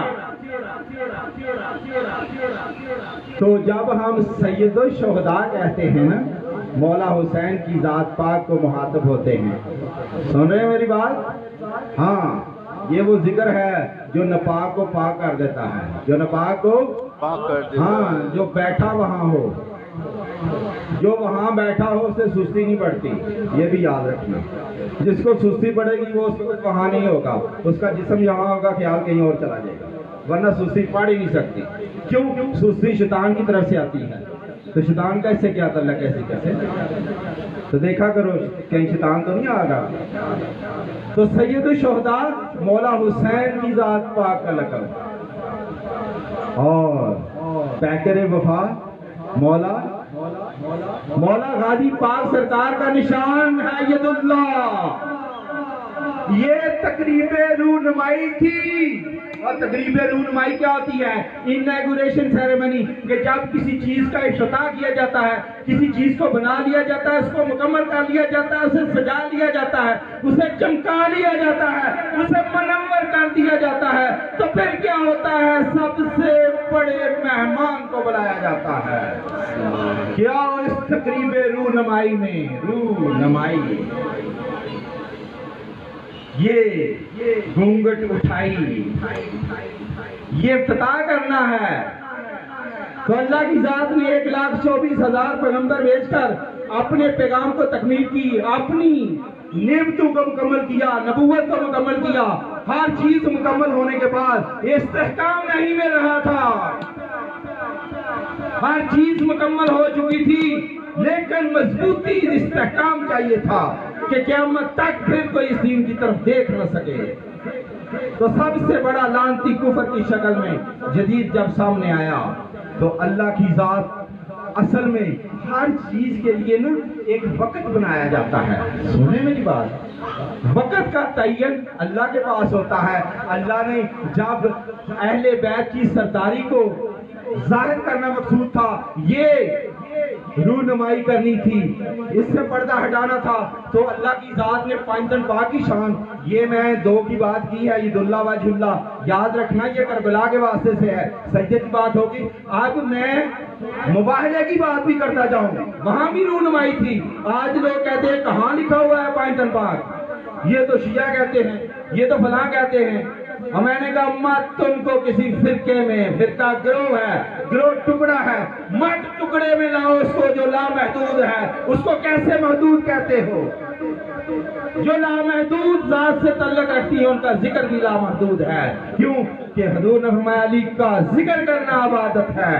تو جب ہم سید الشہداء کہتے ہیں نا، مولا حسین کی ذات پاک کو مخاطب ہوتے ہیں، سن رہے ہیں میری بات؟ ہاں، یہ وہ ذکر ہے جو ناپاک کو پاک کر دیتا ہے، جو ناپاک کو پاک کر دیتا ہے، ہاں، جو بیٹھا وہاں ہو، جو وہاں بیٹھا ہو اسے سستی نہیں پڑتی، یہ بھی یاد رکھنا۔ جس کو سستی پڑے گی وہ اس وقت وہاں نہیں ہوگا، اس کا جسم یہاں ہوگا، خیال کہیں اور چلا جائے گا، ورنہ سستی پڑ ہی نہیں سکتی۔ کیوں؟ سستی شیطان کی طرف سے آتی ہے، تو شیطان کا اس سے کیا تعلق ہے؟ کیسے تو دیکھا کرو کہیں شیطان تو نہیں آ گا۔ تو سید الشہداء مولا حسین کی ذات پاک کا لقب، اور پیکر وفا مولا مولا غازی پاک سرکار کا نشان ہے ید اللہ۔ یہ تقریب رونمائی تھی، اور تقریب رونمائی کیا ہوتی ہے؟ انیگوریشن سیریمنی، کہ جب کسی چیز کا افتتاح کیا جاتا ہے، کسی چیز کو بنا لیا جاتا ہے، اس کو مکمل کر لیا جاتا ہے، اسے سجا لیا جاتا ہے، اسے چمکا لیا جاتا ہے، اسے منور کر دیا جاتا ہے، تو پھر کیا ہوتا ہے؟ سب سے بڑے مہمان کو بلایا جاتا ہے۔ کیا اس تقریب رونمائی میں رونمائی یہ گھونگھٹ اٹھائی، یہ افتتاح کرنا ہے، تو اللہ کی ذات نے ایک لاکھ چوبیس ہزار پیغمبر بھیج کر اپنے پیغام کو تکمیل کی، اپنی نعمتوں کو مکمل کیا، نبوت کو مکمل کیا۔ ہر چیز مکمل ہونے کے بعد استحکام نہیں مل رہا تھا، ہر چیز مکمل ہو چکی تھی، لیکن مضبوطی استحکام چاہیے تھا کہ قیامت تک پھر کوئی اس دین کی طرف دیکھ نہ سکے۔ تو سب سے بڑا لعنتی کفر کی شکل میں جدید جب سامنے آیا، تو اللہ کی ذات اصل میں ہر چیز کے لیے نا ایک وقت بنایا جاتا ہے۔ سنیں میری بات، وقت کا تعین اللہ کے پاس ہوتا ہے۔ اللہ نے جب اہل بیت کی سرداری کو ظاہر کرنا مقصود تھا، یہ رونمائی کرنی تھی، اس سے پردہ ہٹانا تھا، تو اللہ کی ذات نے پانچ پاک کی شان، یہ میں دو کی بات کی ہے، ید اللہ وجہ اللہ، یاد رکھنا یہ کربلا کے واسطے سے ہے، سجدے کی بات ہوگی۔ اب میں مباہلے کی بات بھی کرتا جاؤں، وہاں بھی رونمائی تھی۔ آج لوگ کہتے ہیں کہاں لکھا ہوا ہے پانچ پاک، یہ تو شیعہ کہتے ہیں، یہ تو فلاں کہتے ہیں۔ اور میں نے کہا مت تم کو کسی فرقے میں، فرقہ گروہ ہے، گروہ ٹکڑا ہے، مت ٹکڑے میں لاؤ اس کو جو لامحدود ہے۔ اس کو کیسے محدود کہتے ہو؟ جو لامحدود ذات سے تعلق رکھتی ہے ان کا ذکر بھی لامحدود ہے۔ کیوں کہ حضور نے فرمایا علی کا ذکر کرنا عبادت ہے،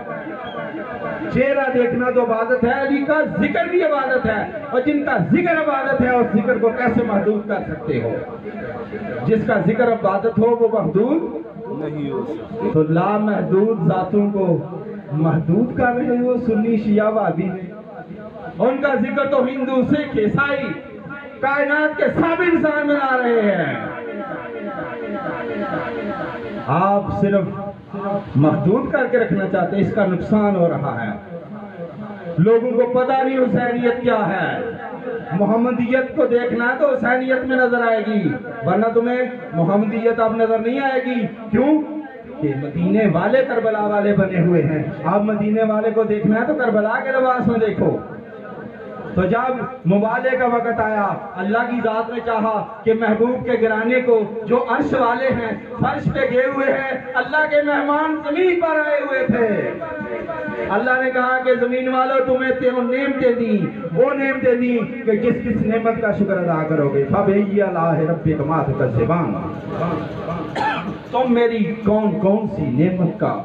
چہرہ دیکھنا تو عبادت ہے، علی کا ذکر بھی عبادت ہے، اور جن کا ذکر عبادت ہے اس ذکر کو کیسے محدود کر سکتے ہو؟ جس کا ذکر عبادت ہو وہ محدود نہیں ہو سکتا۔ تو لامحدود ذاتوں کو محدود کر رہے ہو سنی شیعہ وہابی میں۔ ان کا ذکر تو ہندو سکھ عیسائی کائنات کے سب انسان منا رہے ہیں۔ آپ صرف محدود کر کے رکھنا چاہتے ہیں، اس کا نقصان ہو رہا ہے۔ لوگوں کو پتہ نہیں حسینیت کیا ہے، محمدیت کو دیکھنا ہے تو حسینیت میں نظر آئے گی، ورنہ تمہیں محمدیت اب نظر نہیں آئے گی۔ کیوں کہ مدینے والے کربلا والے بنے ہوئے ہیں، اب مدینے والے کو دیکھنا ہے تو کربلا کے لباس میں دیکھو۔ تو جب مبالغے کا وقت آیا، اللہ کی ذات نے چاہا کہ محبوب کے گرانے کو جو عرش والے ہیں فرش پہ گئے ہوئے ہیں، اللہ کے مہمان زمین پر آئے ہوئے تھے، اللہ نے کہا کہ زمین والوں تمہیں تینوں نعمتیں دی، وہ نعمتیں دی کہ جس کس نعمت کا شکر ادا کرو گے۔ فَبِأَيِّ آلَاءِ رَبِّكُمَا تُكَذِّبَانِ، تم میری کون کون سی نعمت کا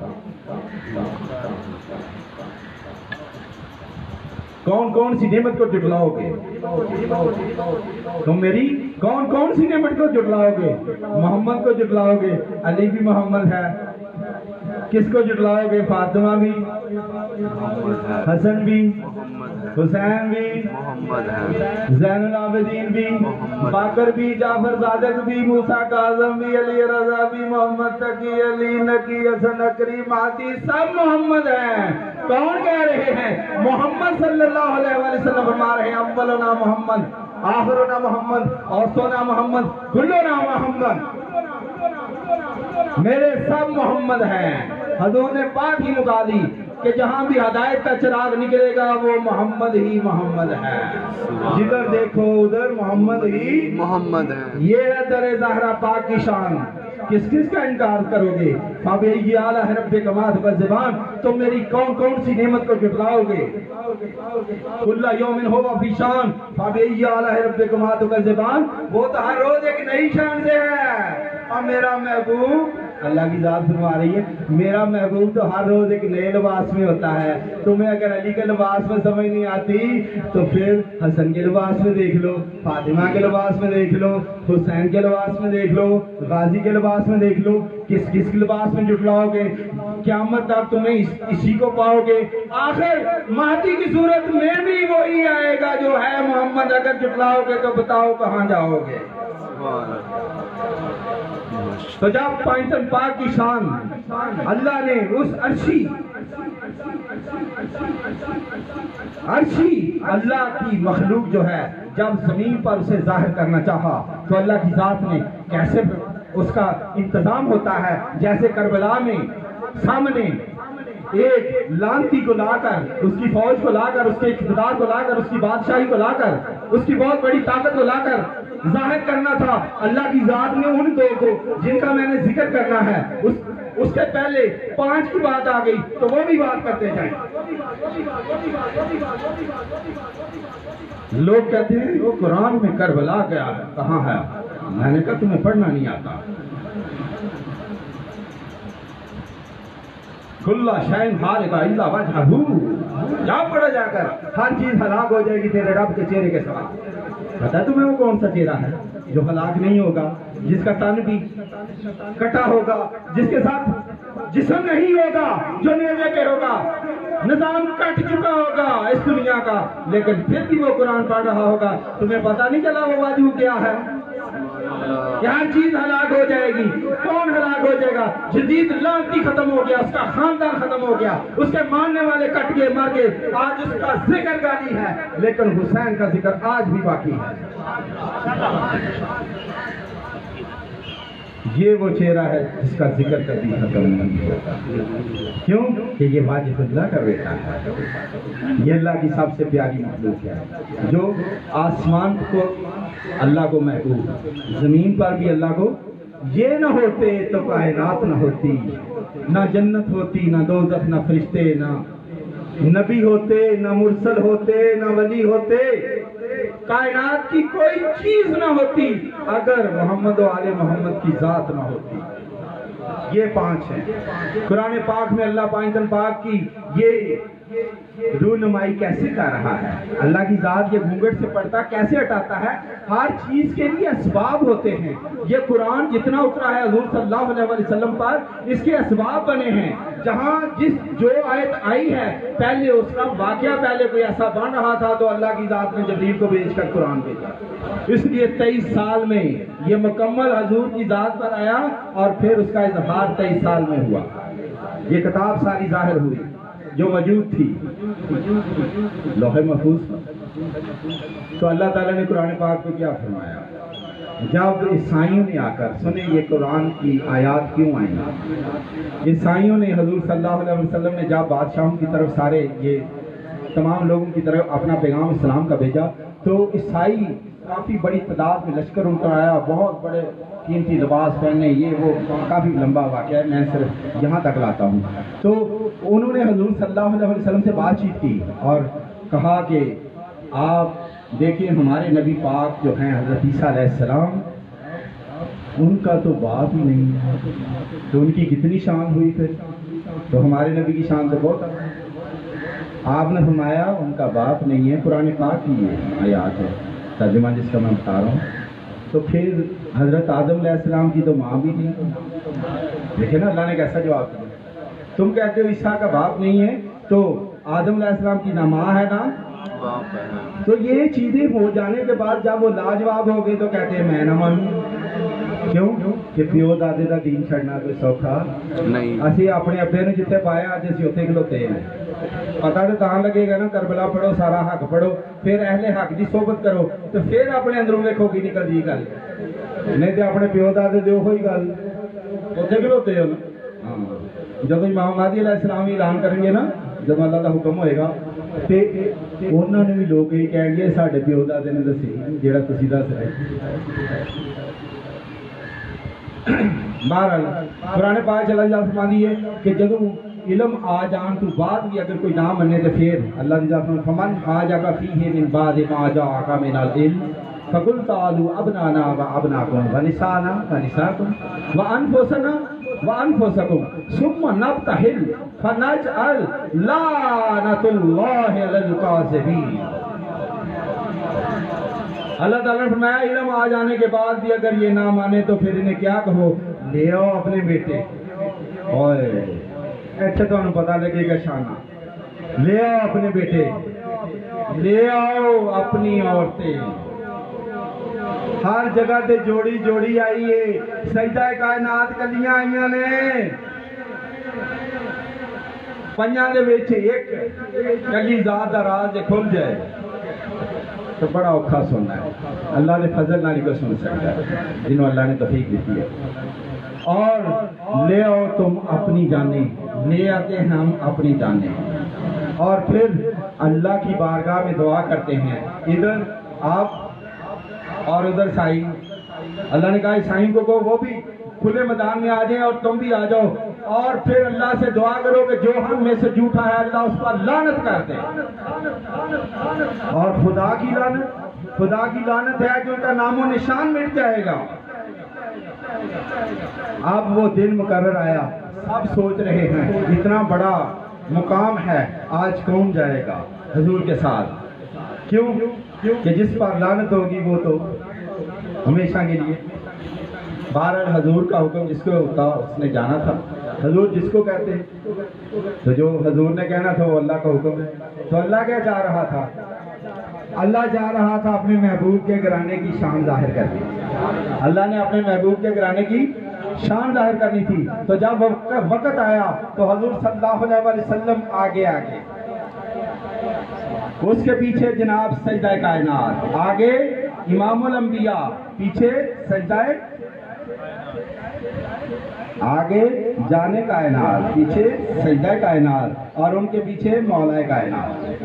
کون کون سی نعمت کو جھٹلاؤ گے؟ تم میری کون کون سی نعمت کو جھٹلاؤ گے؟ محمد کو جھٹلاؤ گے، علی بھی محمد ہے، کس کو جھٹلاؤ گے؟ فاطمہ بھی، حسن بھی، حسین بھی، زین العابدین بھی، باقر بھی، جعفر صادق بھی، موسیٰ کاظم بھی، علی رضا بھی، محمد تقی، علی نقی، حسن اکری، مہدی، سب محمد ہیں۔ کون کہہ رہے ہیں؟ محمد صلی اللہ علیہ وآلہ وسلم فرما رہے ہیں اولنا محمد، آخرنا محمد، اوسطنا محمد، کلنا محمد، میرے سب محمد ہیں۔ حضور نے بات ہی مکا دی کہ جہاں بھی ہدایت کا چراغ نکلے گا وہ محمد ہی محمد ہے، جدھر دیکھو ادھر محمد ہی محمد ہے۔ یہ ہے در زہرا پاک کی شان، کس کس کا انکار کرو گے؟ فَبِأَيِّ آلَاءِ رَبِّكُمَا تُكَذِّبَانِ، تم میری کون کون سی نعمت کو جھٹلاؤ گے؟ کُلَّ یَوْمٍ هُوَ فِی شَأْن فَبِأَيِّ آلَاءِ رَبِّكُمَا تُكَذِّبَانِ، وہ تو ہر روز ایک نئی شان سے ہے، اور میرا محبوب، اللہ کی ذات فرما رہی ہے، میرا محبوب تو ہر روز ایک نئے لباس میں ہوتا ہے۔ تمہیں اگر علی کے لباس میں سمجھ نہیں آتی تو پھر حسن کے لباس میں دیکھ لو، فاطمہ کے لباس میں دیکھ لو، حسین کے لباس میں دیکھ لو، غازی کے لباس میں دیکھ لو، کس کس کے لباس میں جھٹلاؤ گے؟ قیامت تک تمہیں اس اسی کو پاؤ گے۔ آخر مہدی کی صورت میں بھی وہی آئے گا جو ہے محمد، اگر جھٹلاؤ گے تو بتاؤ کہاں جاؤ گے؟ تو جب پائنٹن پاک کی شان اللہ نے اس عرشی عرشی اللہ کی مخلوق جو ہے جب زمین پر اسے ظاہر کرنا چاہا تو اللہ کی ذات نے کیسے اس کا انتظام ہوتا ہے، جیسے کربلا میں سامنے ایک لانتی کو لا کر، اس کی فوج کو لا کر، اس کے اقتدار کو لا کر، اس کی بادشاہی کو لا کر، اس کی بہت بڑی طاقت کو لا کر ظاہر کرنا تھا، اللہ کی ذات نے ان دو کو جن کا میں نے ذکر کرنا ہے اس اس کے پہلے پانچ کی بات آ گئی تو وہ بھی بات کرتے جائیں۔ لوگ کہتے ہیں وہ قرآن میں کربلا گیا ہے، کہاں ہے؟ میں نے کہا تمہیں پڑھنا نہیں آتا۔ کُلَّ شَيْءٍ خَالِقٌ إِلَّا وَجْهَهُ، جا پڑھا جا کر، ہر چیز ہلاک ہو جائے گی تیرے رب کے چہرے کے سوا۔ پتہ تمہیں وہ کون سا چہرہ ہے جو ہلاک نہیں ہوگا، جس کا تن بھی کٹا ہوگا، جس کے ساتھ جسم نہیں ہوگا، جو نیزے پہ ہوگا، نظام کٹ چکا ہوگا اس دنیا کا، لیکن پھر بھی وہ قرآن پڑھ رہا ہوگا۔ تمہیں پتہ نہیں چلا وہ وعدہ کیا ہے کہ ہر چیز ہلاک ہو جائے گی؟ کون ہلاک ہو جائے گا؟ جدید لعنتی ختم ہو گیا، اس کا خاندان ختم ہو گیا، اس کے ماننے والے کٹ گئے، مر گئے، آج اس کا ذکر گانی ہے، لیکن حسین کا ذکر آج بھی باقی ہے۔ یہ وہ چہرہ ہے جس کا ذکر کبھی ختم نہیں ہوتا۔ کیوں کہ یہ واجب اللہ کا بیٹا ہے، یہ اللہ کی سب سے پیاری مخلوق ہے، جو آسمان کو اللہ کو محبوب، زمین پر بھی اللہ کو۔ یہ نہ ہوتے تو کائنات نہ ہوتی، نہ جنت ہوتی، نہ دوزخ، نہ فرشتے، نہ نبی ہوتے، نہ مرسل ہوتے، نہ ولی ہوتے، کائنات کی کوئی چیز نہ ہوتی اگر محمد و آل محمد کی ذات نہ ہوتی۔ یہ پانچ ہیں۔ قرآن پاک میں اللہ پائنٹن پاک کی یہ رونمائی کیسے کر رہا ہے؟ اللہ کی ذات یہ گھونگھٹ سے پردہ کیسے ہٹاتا ہے؟ ہر چیز کے لیے اسباب ہوتے ہیں۔ یہ قرآن جتنا اترا ہے حضور صلی اللہ علیہ وسلم پر، اس کے اسباب بنے ہیں۔ جہاں جس جو آیت آئی ہے پہلے اس کا واقعہ پہلے کوئی ایسا بن رہا تھا تو اللہ کی ذات نے جبریل کو بھیج کر قرآن بھیجا۔ اس لیے تیئیس سال میں یہ مکمل حضور کی ذات پر آیا اور پھر اس کا اظہار تیئیس سال میں ہوا۔ یہ کتاب ساری ظاہر ہوئی جو موجود تھی لوح محفوظ. تو اللہ تعالیٰ نے قرآن پاک کو کیا فرمایا؟ جب عیسائیوں نے آ کر سنیں یہ قرآن کی آیات کیوں آئیں، عیسائیوں نے حضور صلی اللہ علیہ وسلم نے جب بادشاہوں کی طرف سارے یہ تمام لوگوں کی طرف اپنا پیغام اسلام کا بھیجا تو عیسائی کافی بڑی تعداد میں لشکر ان کا آیا، بہت بڑے قیمتی لباس پہننے، یہ وہ کافی لمبا واقعہ ہے، میں صرف یہاں تک لاتا ہوں. تو انہوں نے حضور صلی اللہ علیہ وسلم سے بات چیت کی اور کہا کہ آپ دیکھیں ہمارے نبی پاک جو ہیں حضرت عیسیٰ علیہ السلام، ان کا تو باپ ہی نہیں، تو ان کی کتنی شان ہوئی پھر؟ تو ہمارے نبی کی شان تو بہت ہے. آپ نے فرمایا ان کا باپ نہیں ہے، قرآن پاک کی یہ آیات ہے، ترجمہ جس کا میں بتا رہا ہوں. تو پھر حضرت آدم علیہ السلام کی تو ماں بھی نہیں. دیکھیں نا اللہ نے کیسا جواب دیا. تم کہتے ہو عیسیٰ کا باپ نہیں ہے، تو آدم علیہ السلام کی نہ ماں ہے نہ باپ ہے. تو یہ چیزیں ہو جانے کے بعد جب وہ لاجواب ہو گئے تو کہتے ہیں میں نہ مانوں. کیوں؟ کہ پیو دادے کا دین چھڑنا کوئی سوکھا نہیں. اسی اپنے ابے نے جتنے پایا اج اسی اتنے کھلوتے ہیں. پتہ تو تاں لگے گا نا، کربلا پڑھو، سارا حق پڑھو، پھر اہل حق کی صحبت کرو تو پھر اپنے اندروں دیکھو کی نکل جی گل، نہیں تو اپنے پیو دادے دے ہوئی گل اتنے کھلوتے ہو نا. جب امام مہدی علیہ السلام اعلان کریں گے نا، جب اللہ کا حکم ہوئے گا تو انہوں نے بھی لوگ یہ کہیں گے ساڈے پیو دادے نے دسی جہاں تسی دس رہے. بہرحال قرآن پاک چلا جا فرماتی ہے کہ جب علم آ جان تو بعد بھی اگر کوئی نہ منے تو پھر اللہ نے جا فرمایا فمن حاجک فیہ من بعد ما جاءک من العلم فقل تعالوا ابنانا وابناکم ونساءنا ونساءکم وانفسنا وانفسکم ثم نبتہل فنجعل لعنۃ اللہ علی الکاذبین. اللہ تعالیٰ نے فرمایا علم آ جانے کے بعد بھی اگر یہ نہ مانے تو پھر انہیں کیا کہو، لے آؤ اپنے بیٹے. اوئے ایسے تو انہوں پتہ لگے گا شانہ. لے آؤ اپنے بیٹے، لے آؤ اپنی عورتیں. ہر جگہ تے جوڑی جوڑی آئی ہے، سجدہ کائنات کلیاں آئیاں نے، پنجاں دے وچ ایک کلی ذات دا راز جے کھل جائے تو بڑا اوکھا سننا ہے. اللہ نے فضل نالی کو سن سکتا ہے جنہوں اللہ نے توفیق دیتی ہے. اور لے آؤ تم اپنی جانیں، لے آتے ہیں ہم اپنی جانیں. اور پھر اللہ کی بارگاہ میں دعا کرتے ہیں، ادھر آپ اور ادھر سائی. اللہ نے کہا عیسائیوں کو کو وہ بھی کھلے میدان میں آ جائیں اور تم بھی آ جاؤ، اور پھر اللہ سے دعا کرو کہ جو ہم میں سے جھوٹا ہے اللہ اس پر لعنت کر دے. اور خدا کی لعنت، خدا کی لعنت ہے کہ ان کا نام و نشان مٹ جائے گا. اب وہ دن مقرر آیا، سب سوچ رہے ہیں اتنا بڑا مقام ہے، آج کون جائے گا حضور کے ساتھ. کیوں کہ جس پر لعنت ہوگی وہ تو ہمیشہ کے لیے. بہرحال حضور کا حکم جس کو ہوتا اس نے جانا تھا. حضور جس کو کہتے تو جو حضور نے کہنا تھا وہ اللہ کا حکم ہے. تو اللہ کیا جا رہا تھا؟ اللہ جا رہا تھا اپنے محبوب کے گھرانے کی شان ظاہر کرنی. اللہ نے اپنے محبوب کے گھرانے کی شان ظاہر کرنی تھی. تو جب وقت آیا تو حضور صلی اللہ علیہ وسلم آگے آگے، اس کے پیچھے جناب سجدہ کائنات، آگے امام الانبیاء، پیچھے سجدہ، آگے جانے کائنات، پیچھے سجدہ کائنات، اور ان کے پیچھے مولا کائنات.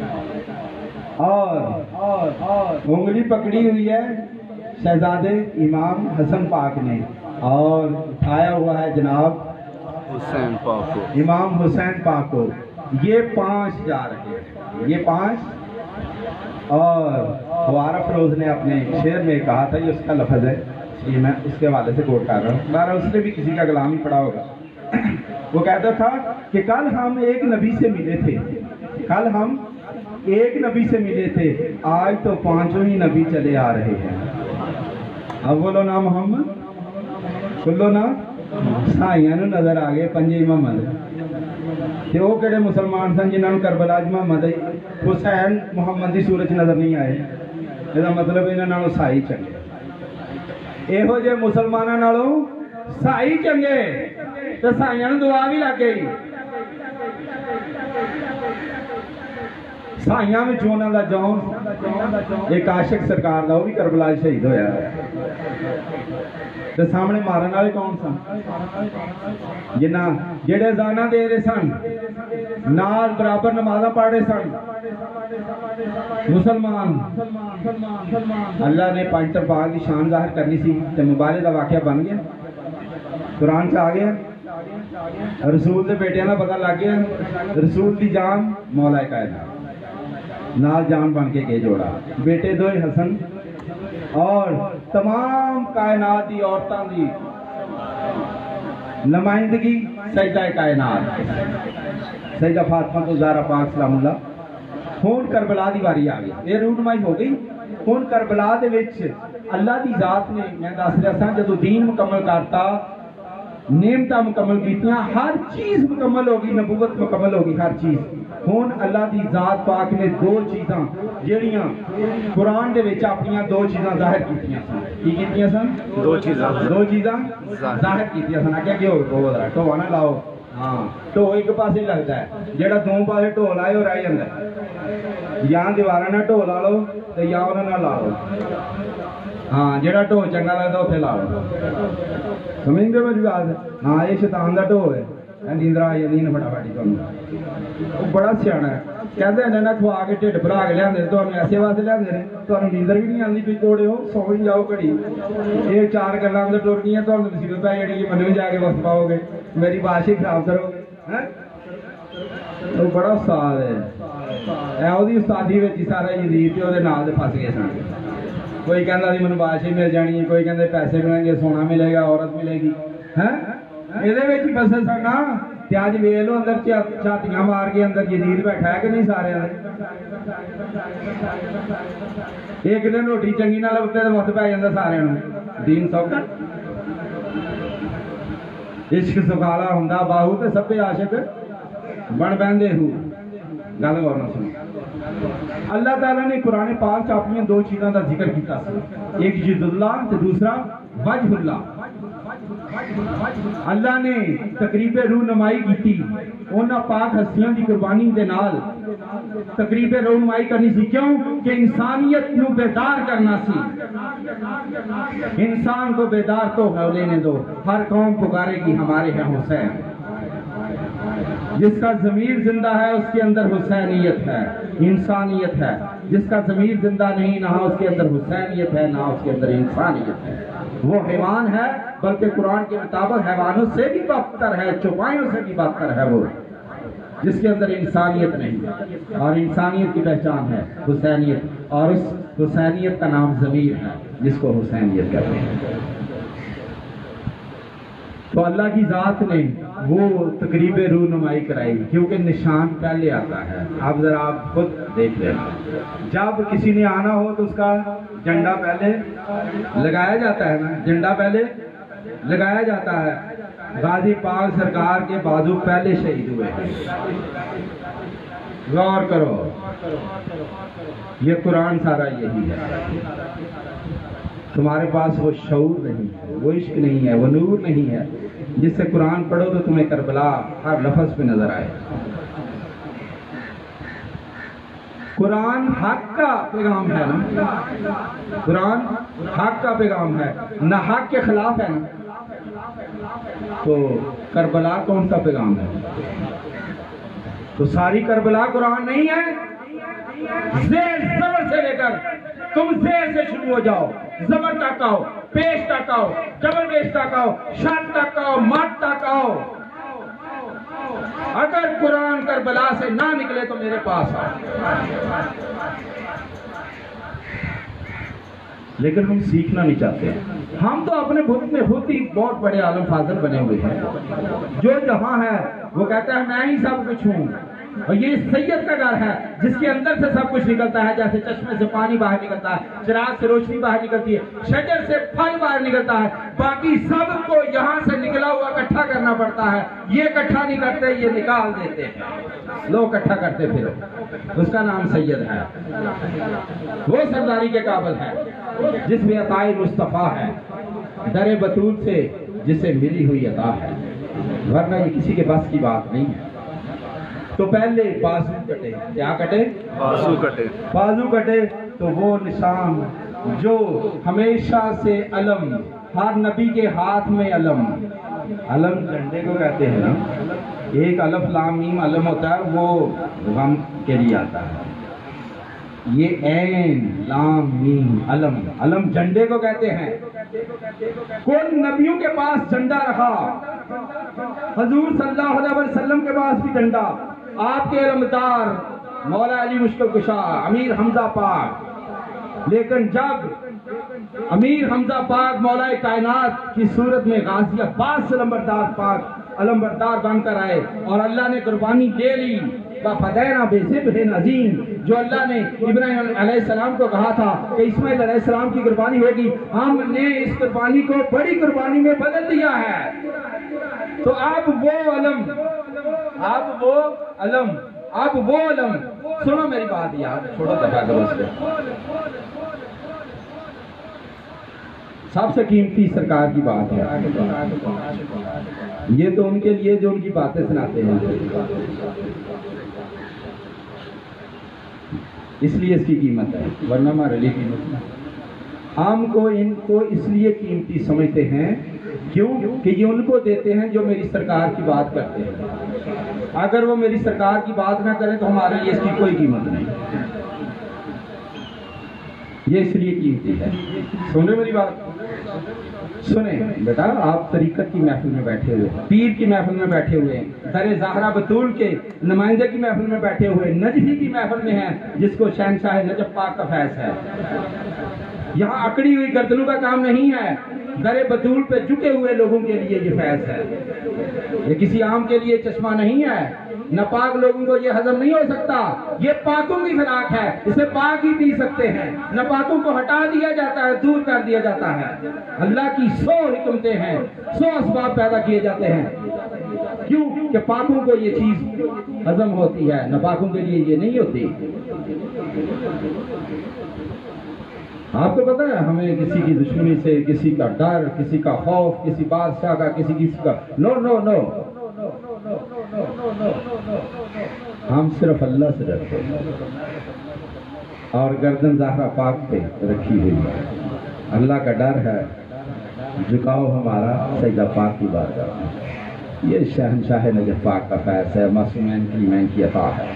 اور انگلی پکڑی ہوئی ہے شہزادے امام حسن پاک نے، اور اٹھایا ہوا ہے جناب حسین پاک کو، امام حسین پاک کو. یہ پانچ جا رہے ہیں، یہ پانچ. اور خوار افروز نے اپنے شعر میں کہا تھا، یہ اس کا لفظ ہے، یہ میں اس کے حوالے سے کوٹ کر رہا ہوں، بارہ اس نے بھی کسی کا کلام ہی پڑھا ہوگا. وہ کہتا تھا کہ کل ہم ایک نبی سے ملے تھے، کل ہم ایک نبی سے ملے تھے، آج تو پانچوں ہی نبی چلے آ رہے ہیں. اولو نا محمد کلو نا سائیاں نو نظر آ گئے پنجے محمد. کہ وہ کہڑے مسلمان سن جنہوں نے کربلا محمد حسین محمد دی صورت نظر نہیں آئے. یہ مطلب انہوں نے سائی چنگے، یہو جے مسلمانوں نالوں سائی چنگے. تو سائیاں دعا بھی لگ گئی سائیاں میں چونہ دا جون ایک عاشق سرکار دا وہ بھی کربلا شہید ہویا تو سامنے مارن والے کون سن جنہ جڑے زانا دے رہے سن نال برابر نمازاں پڑھ رہے سن مسلمان اللہ نے پانچ پاک کی شان ظاہر کرنی سی تو مبالغہ دا واقعہ بن گیا قرآن سے آ گیا رسول دے بیٹیاں دا پتہ لگ گیا رسول دی جان مولا کائنات نال جان بن کے گئے جوڑا بیٹے دوئے حسن اور تمام کائنات دی عورتاں دی نمائندگی سجدہ کائنات سجدہ فاطمہ تو زہرا پاک سلام اللہ ہون کربلا دی واری آ گئی یہ رونمائی ہو گئی ہون کربلا دے وچ اللہ دی ذات نے میں دس رہا سا جدو دین مکمل کرتا نعمتاں مکمل کیتیاں ہر چیز مکمل ہوگی نبوت مکمل ہوگی ہر چیز ہون اللہ دی ذات پاک نے دو چیزاں جیڑیاں قرآن دے وچ اپنیاں دو چیزاں ظاہر کیتیاں سن کی کیتیاں سن دو چیزاں دو چیزاں ظاہر کیتیاں سن کیا کیا ہو رہا ہے ٹھو نہ لاؤ ہاں ٹھو ایک پاسے لگتا ہے جیڑا دو پاسے ٹھو لائے اور آئی اندر یا دیوارہ نہ ٹھو لا لو تو یا انہوں نہ لا لو ہاں جیڑا ٹھو چنگا لگتا اتنے لا لو سمجھ گئے میری بات ہاں یہ شیطان دا ٹھو ہے نیندرا آئی نہیں پھٹا پھٹی تو بڑا سیاح ہے کہتے ہیں نہ کھوا کے ٹھڈ بھرا کے لیا تو ایسے واسطے لیا تو نیندر بھی نہیں آتی کوئی توڑے ہو سو ہی جاؤ گھڑی یہ چار گلاں اندر ٹر گئی تو مصیبت پی جانی منو بھی جا کے وقت پاؤ گے میری بات ہی خراب کرو تو بڑا استاد ہے اے وہی استادی وچ سارا یزید تے اودے نال دے پھس گئے سن کوئی کہندا سی منو بادشاہی مل جانی ہے کوئی کہندے پیسے ملیں گے سونا ملے گا عورت ملے گی ہیں یہ بس سنا اج ویل لو اندر چھاتیاں مار کے اندر یزید بیٹھا ہے کہ نہیں سارے ایک دن روٹی چنگی نہ لگتے تو وقت پی جاتا سارے دین سوکھا عشق سکھالا ہوں باہو تے سب عاشق بن بہندے ہو گل غور نہ سنو اللہ تعالیٰ نے قرآن پاک چ اپنی دو چیزوں کا ذکر کیتا سی ایک جد اللہ تے دوسرا وجہ اللہ اللہ نے تقریب رونمائی کی تھی انہاں پاک ہستیاں دی قربانی دے نال تقریب رونمائی کرنی سی کیوں کہ انسانیت نو بیدار کرنا سی انسان کو بیدار تو ہے لینے دو ہر قوم پکارے گی ہمارے ہیں حسین جس کا ضمیر زندہ ہے اس کے اندر حسینیت ہے انسانیت ہے جس کا ضمیر زندہ نہیں نہ اس کے اندر حسینیت ہے نہ اس کے اندر انسانیت ہے وہ حیوان ہے بلکہ قرآن کے مطابق حیوانوں سے بھی بدتر ہے چوپایوں سے بھی بدتر ہے وہ جس کے اندر انسانیت نہیں اور انسانیت کی پہچان ہے حسینیت اور اس حسینیت کا نام ضمیر ہے جس کو حسینیت کہتے ہیں تو اللہ کی ذات نے وہ تقریب رونمائی کرائی کیونکہ نشان پہلے آتا ہے اب ذرا آپ خود دیکھ لیں جب کسی نے آنا ہو تو اس کا جھنڈا پہلے لگایا جاتا ہے نا جھنڈا پہلے لگایا جاتا ہے غازی پاک سرکار کے بازو پہلے شہید ہوئے غور کرو یہ قرآن سارا یہی ہے تمہارے پاس وہ شعور نہیں ہے وہ عشق نہیں ہے وہ نور نہیں ہے جس سے قرآن پڑھو تو تمہیں کربلا ہر لفظ پہ نظر آئے قرآن حق کا پیغام ہے نا قرآن حق کا پیغام ہے نہ حق کے خلاف ہے نا تو کربلا کون سا پیغام ہے تو ساری کربلا قرآن نہیں ہے زیر زبر سے لے کر تم زیر سے شروع ہو جاؤ زبر تک آؤ پیش تک آؤ جبر پیش تک آؤ شرط تک آؤ مات تک آؤ اگر قرآن کربلا سے نہ نکلے تو میرے پاس آؤ لیکن ہم سیکھنا نہیں چاہتے ہم تو اپنے بھوت میں خود ہی بہت بڑے عالم فاضل بنے ہوئے ہیں جو جہاں ہے وہ کہتا ہے میں ہی سب کچھ ہوں اور یہ سید کا گھر ہے جس کے اندر سے سب کچھ نکلتا ہے جیسے چشمے سے پانی باہر نکلتا ہے چراغ سے روشنی باہر نکلتی ہے شجر سے پھل باہر نکلتا ہے باقی سب کو یہاں سے نکلا ہوا اکٹھا کرنا پڑتا ہے یہ اکٹھا نہیں کرتے یہ نکال دیتے ہیں لوگ اکٹھا کرتے پھر اس کا نام سید ہے وہ سرداری کے قابل ہے جس میں عطائے مصطفیٰ ہے در بطول سے جسے ملی ہوئی عطا ہے ورنہ یہ کسی کے بس کی بات نہیں ہے۔ تو پہلے بازو کٹے، کیا کٹے؟ بازو کٹے۔ بازو کٹے تو وہ نشان جو ہمیشہ سے علم، ہر نبی کے ہاتھ میں علم، علم جھنڈے کو کہتے ہیں نا، ایک الف لام میم علم ہوتا ہے، وہ غم کے لیے آتا ہے، یہ عین لام میم علم، علم جھنڈے کو کہتے ہیں۔ کون نبیوں کے پاس جھنڈا رہا، حضور صلی اللہ علیہ وسلم کے پاس بھی جھنڈا، آپ کے علمدار مولا علی مشکل کشا امیر حمزہ پاک، لیکن جب امیر حمزہ پاک مولا کائنات کی صورت میں غازی عباس سے علمبردار پاک علمبردار بن کر آئے اور اللہ نے قربانی لے لی، وَفَدَيْنَا بِذِبْحٍ عَظِيمٍ، جو اللہ نے ابراہیم علیہ السلام کو کہا تھا کہ اسماعیل علیہ السلام کی قربانی ہوگی، ہم نے اس قربانی کو بڑی قربانی میں بدل دیا ہے۔ تو اب وہ علم، اب وہ علم، اب وہ علم، سنو میری بات یار، چھوڑو دفعہ کرو اس کو، سب سے قیمتی سرکار کی بات ہے، یہ تو ان کے لیے جو ان کی باتیں سناتے ہیں، اس لیے اس کی قیمت ہے، ورنہ ہمارے لیے قیمت نہیں۔ ہم کو ان کو اس لیے قیمتی سمجھتے ہیں کیوں کہ یہ ان کو دیتے ہیں جو میری سرکار کی بات کرتے ہیں، اگر وہ میری سرکار کی بات نہ کریں تو ہمارے لیے اس کی کوئی قیمت نہیں، یہ اس لیے قیمتی ہے۔ سنیں میری بات، سنیں بیٹا، آپ طریقت کی محفل میں بیٹھے ہوئے، پیر کی محفل میں بیٹھے ہوئے، در زہرا بطول کے نمائندے کی محفل میں بیٹھے ہوئے، نجفی کی محفل میں ہیں جس کو شہنشاہ نجف پاک کا فیض ہے۔ یہاں اکڑی ہوئی گردنوں کا کام نہیں ہے، در بطول پہ جھکے ہوئے لوگوں کے لیے یہ فیض ہے، یہ کسی عام کے لیے چشمہ نہیں ہے۔ ناپاک لوگوں کو یہ ہضم نہیں ہو سکتا، یہ پاکوں کی خوراک ہے، اسے پاک ہی پی سکتے ہیں، ناپاکوں کو ہٹا دیا جاتا ہے، دور کر دیا جاتا ہے۔ اللہ کی سو حکمتیں ہیں، سو اسباب پیدا کیے جاتے ہیں، کیوں کہ پاکوں کو یہ چیز ہضم ہوتی ہے، ناپاکوں کے لیے یہ نہیں ہوتی۔ آپ کو پتا ہے ہمیں کسی کی دشمنی سے، کسی کا ڈر، کسی کا خوف، کسی بادشاہ کا، کسی کسی کا، نو نو نو، ہم صرف اللہ سے ڈرتے ہیں اور گردن زہرا پاک پہ رکھی ہوئی ہے، اللہ کا ڈر ہے، جھکاؤ ہمارا سجدہ پاک کی بات کرتے ہیں۔ یہ شہنشاہ نجف پاک کا فیض ہے، معصومین کی میں کی عطا ہے۔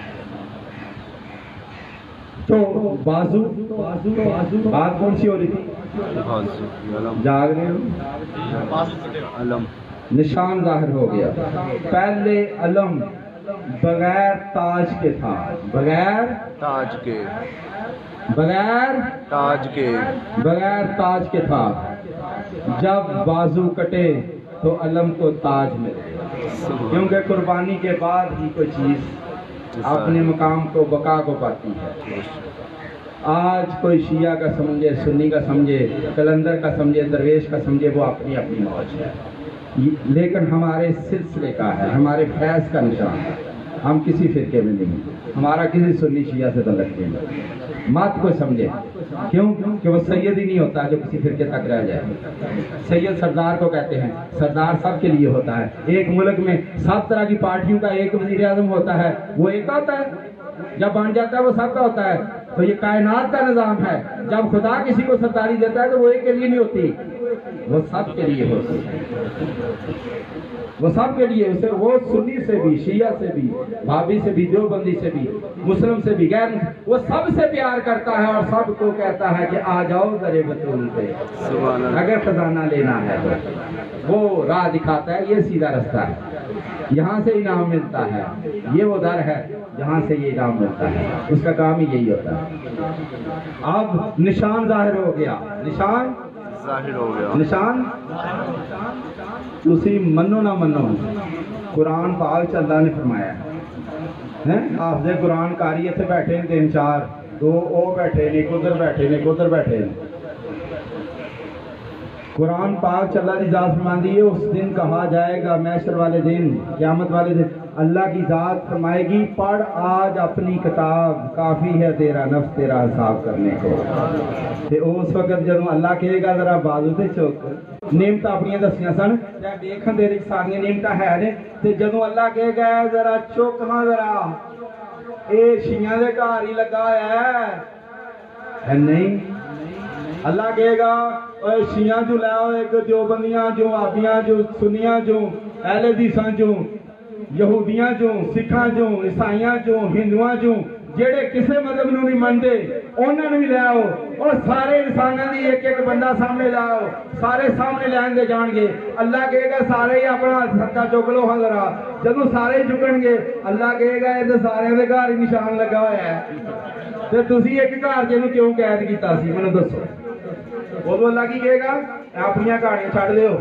تو بازو بات کون سی ہو رہی تھی؟ بازو جاگ رہے ہو؟ علم، نشان ظاہر ہو گیا۔ پہلے علم بغیر تاج کے تھا، بغیر تاج کے، بغیر تاج کے، بغیر تاج کے تھا، جب بازو کٹے تو علم کو تاج ملے، کیونکہ قربانی کے بعد ہی کوئی چیز اپنے مقام کو بقا کو پاتی ہے۔ آج کوئی شیعہ کا سمجھے، سنی کا سمجھے، کلندر کا سمجھے، درویش کا سمجھے، وہ اپنی اپنی موج ہے، لیکن ہمارے سلسلے کا ہے، ہمارے فیض کا نشان ہے، ہم کسی فرقے میں نہیں، ہمارا کسی سنی شیعہ سے تعلق نہیں، مات کو سمجھے، کیوں کہ وہ سید ہی نہیں ہوتا جو کسی فرقے تک رہ جائے۔ سید سردار کو کہتے ہیں، سردار سب کے لیے ہوتا ہے، ایک ملک میں سب طرح کی پارٹیوں کا ایک وزیر اعظم ہوتا ہے، وہ ایک ہوتا ہے، جب بن جاتا ہے وہ سب کا ہوتا ہے۔ تو یہ کائنات کا نظام ہے، جب خدا کسی کو سرداری دیتا ہے تو وہ ایک کے لیے نہیں ہوتی، وہ سب کے لیے ہوتی ہے، وہ سب کے لیے، اسے وہ سنی سے بھی، شیعہ سے بھی، بھابی سے بھی، دیوبندی سے بھی، مسلم سے بھی، غیر مسلم، وہ سب سے پیار کرتا ہے اور سب کو کہتا ہے کہ آ جاؤ در بطول پہ، اگر خزانہ لینا ہے تو وہ راہ دکھاتا ہے، یہ سیدھا رستہ ہے، یہاں سے انعام ملتا ہے، یہ وہ در ہے جہاں سے یہ انعام ملتا ہے، اس کا کام ہی یہی ہوتا ہے۔ اب نشان ظاہر ہو گیا، نشان ظاہر ہو گیا، نشان تسی منو نہ منو، قرآن پاک چ اللہ نے فرمایا ہے، حافظ قرآن کاری اتنے بیٹھے ہیں تین چار، دو او بیٹھے نے، ادھر بیٹھے نے، ادھر بیٹھے نے، قرآن پاک اللہ کی ذات فرماتی ہے اس دن کہا جائے گا محشر والے دن قیامت والے دن اللہ کی ذات فرمائے گی پڑھ آج اپنی کتاب کافی ہے تیرا نفس تیرا حساب کرنے کو تے اس وقت جب اللہ کہے گا ذرا بازو تے چوک نعمت اپنی دسیاں سن تے دیکھن تیری ساری نعمت ہے نے تے جدوں اللہ کہے گا ذرا چوک ہاں ذرا اے شیاں دے گھر ہی لگا ہے نہیں اللہ کہے گا اے شیعہ جو لے آؤ ایک جو بندیاں جو آبیاں جو سنیاں جو اہل حدیثاں جو یہودیاں جو سکھاں جو عیسائیاں جو ہندوواں جو جڑے کسے مذہب نو نہیں مانتے انہاں نوں بھی لے آؤ اور سارے انساناں دی ایک ایک بندہ سامنے لے آؤ سارے سامنے لین دے جان گے اللہ کہے گا سارے ہی اپنا سچا چک لو ہاں ذرا جدوں سارے جھکن گے اللہ کہے گا اے تے سارے دے گھر ہی نشان لگا ہوا ہے تے تسی ایک گھر جے نوں کیوں قید کیتا سی مینوں دسو وہ اللہ کی کہے گا اپنی کہانیاں چھڑ دیو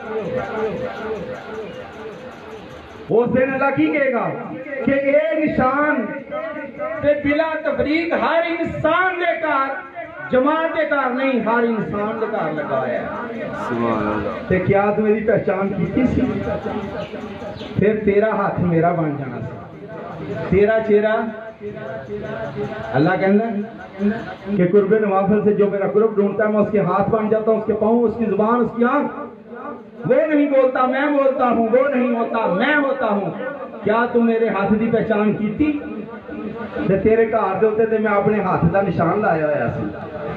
اس دن اللہ کی کہے گا کہ اے نشان تے بلا تفریق ہر انسان دے کار جماعت دے کار نہیں ہر انسان دے کار لگایا ہے سبحان اللہ تے کیا تو میری پہچان کیتی سی پھر تیرا ہاتھ میرا بن جانا سی تیرا چہرہ اللہ کہنا ہے کہ قرب نوافل سے جو میرا قرب ڈھونڈتا ہے میں اس کے ہاتھ بن جاتا ہوں اس کے پاؤں اس کی زبان اس کی آنکھ وہ نہیں بولتا میں بولتا ہوں وہ نہیں ہوتا میں ہوتا ہوں کیا تم میرے ہاتھ کی پہچان کی تھی تے تیرے گھر دے اوتے تے میں اپنے ہاتھ دا نشان لایا ہوا سی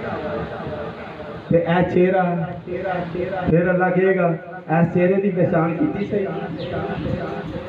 تے اے چہرہ پھر اللہ کہے گا اے چہرے دی پہچان کیتی صحیح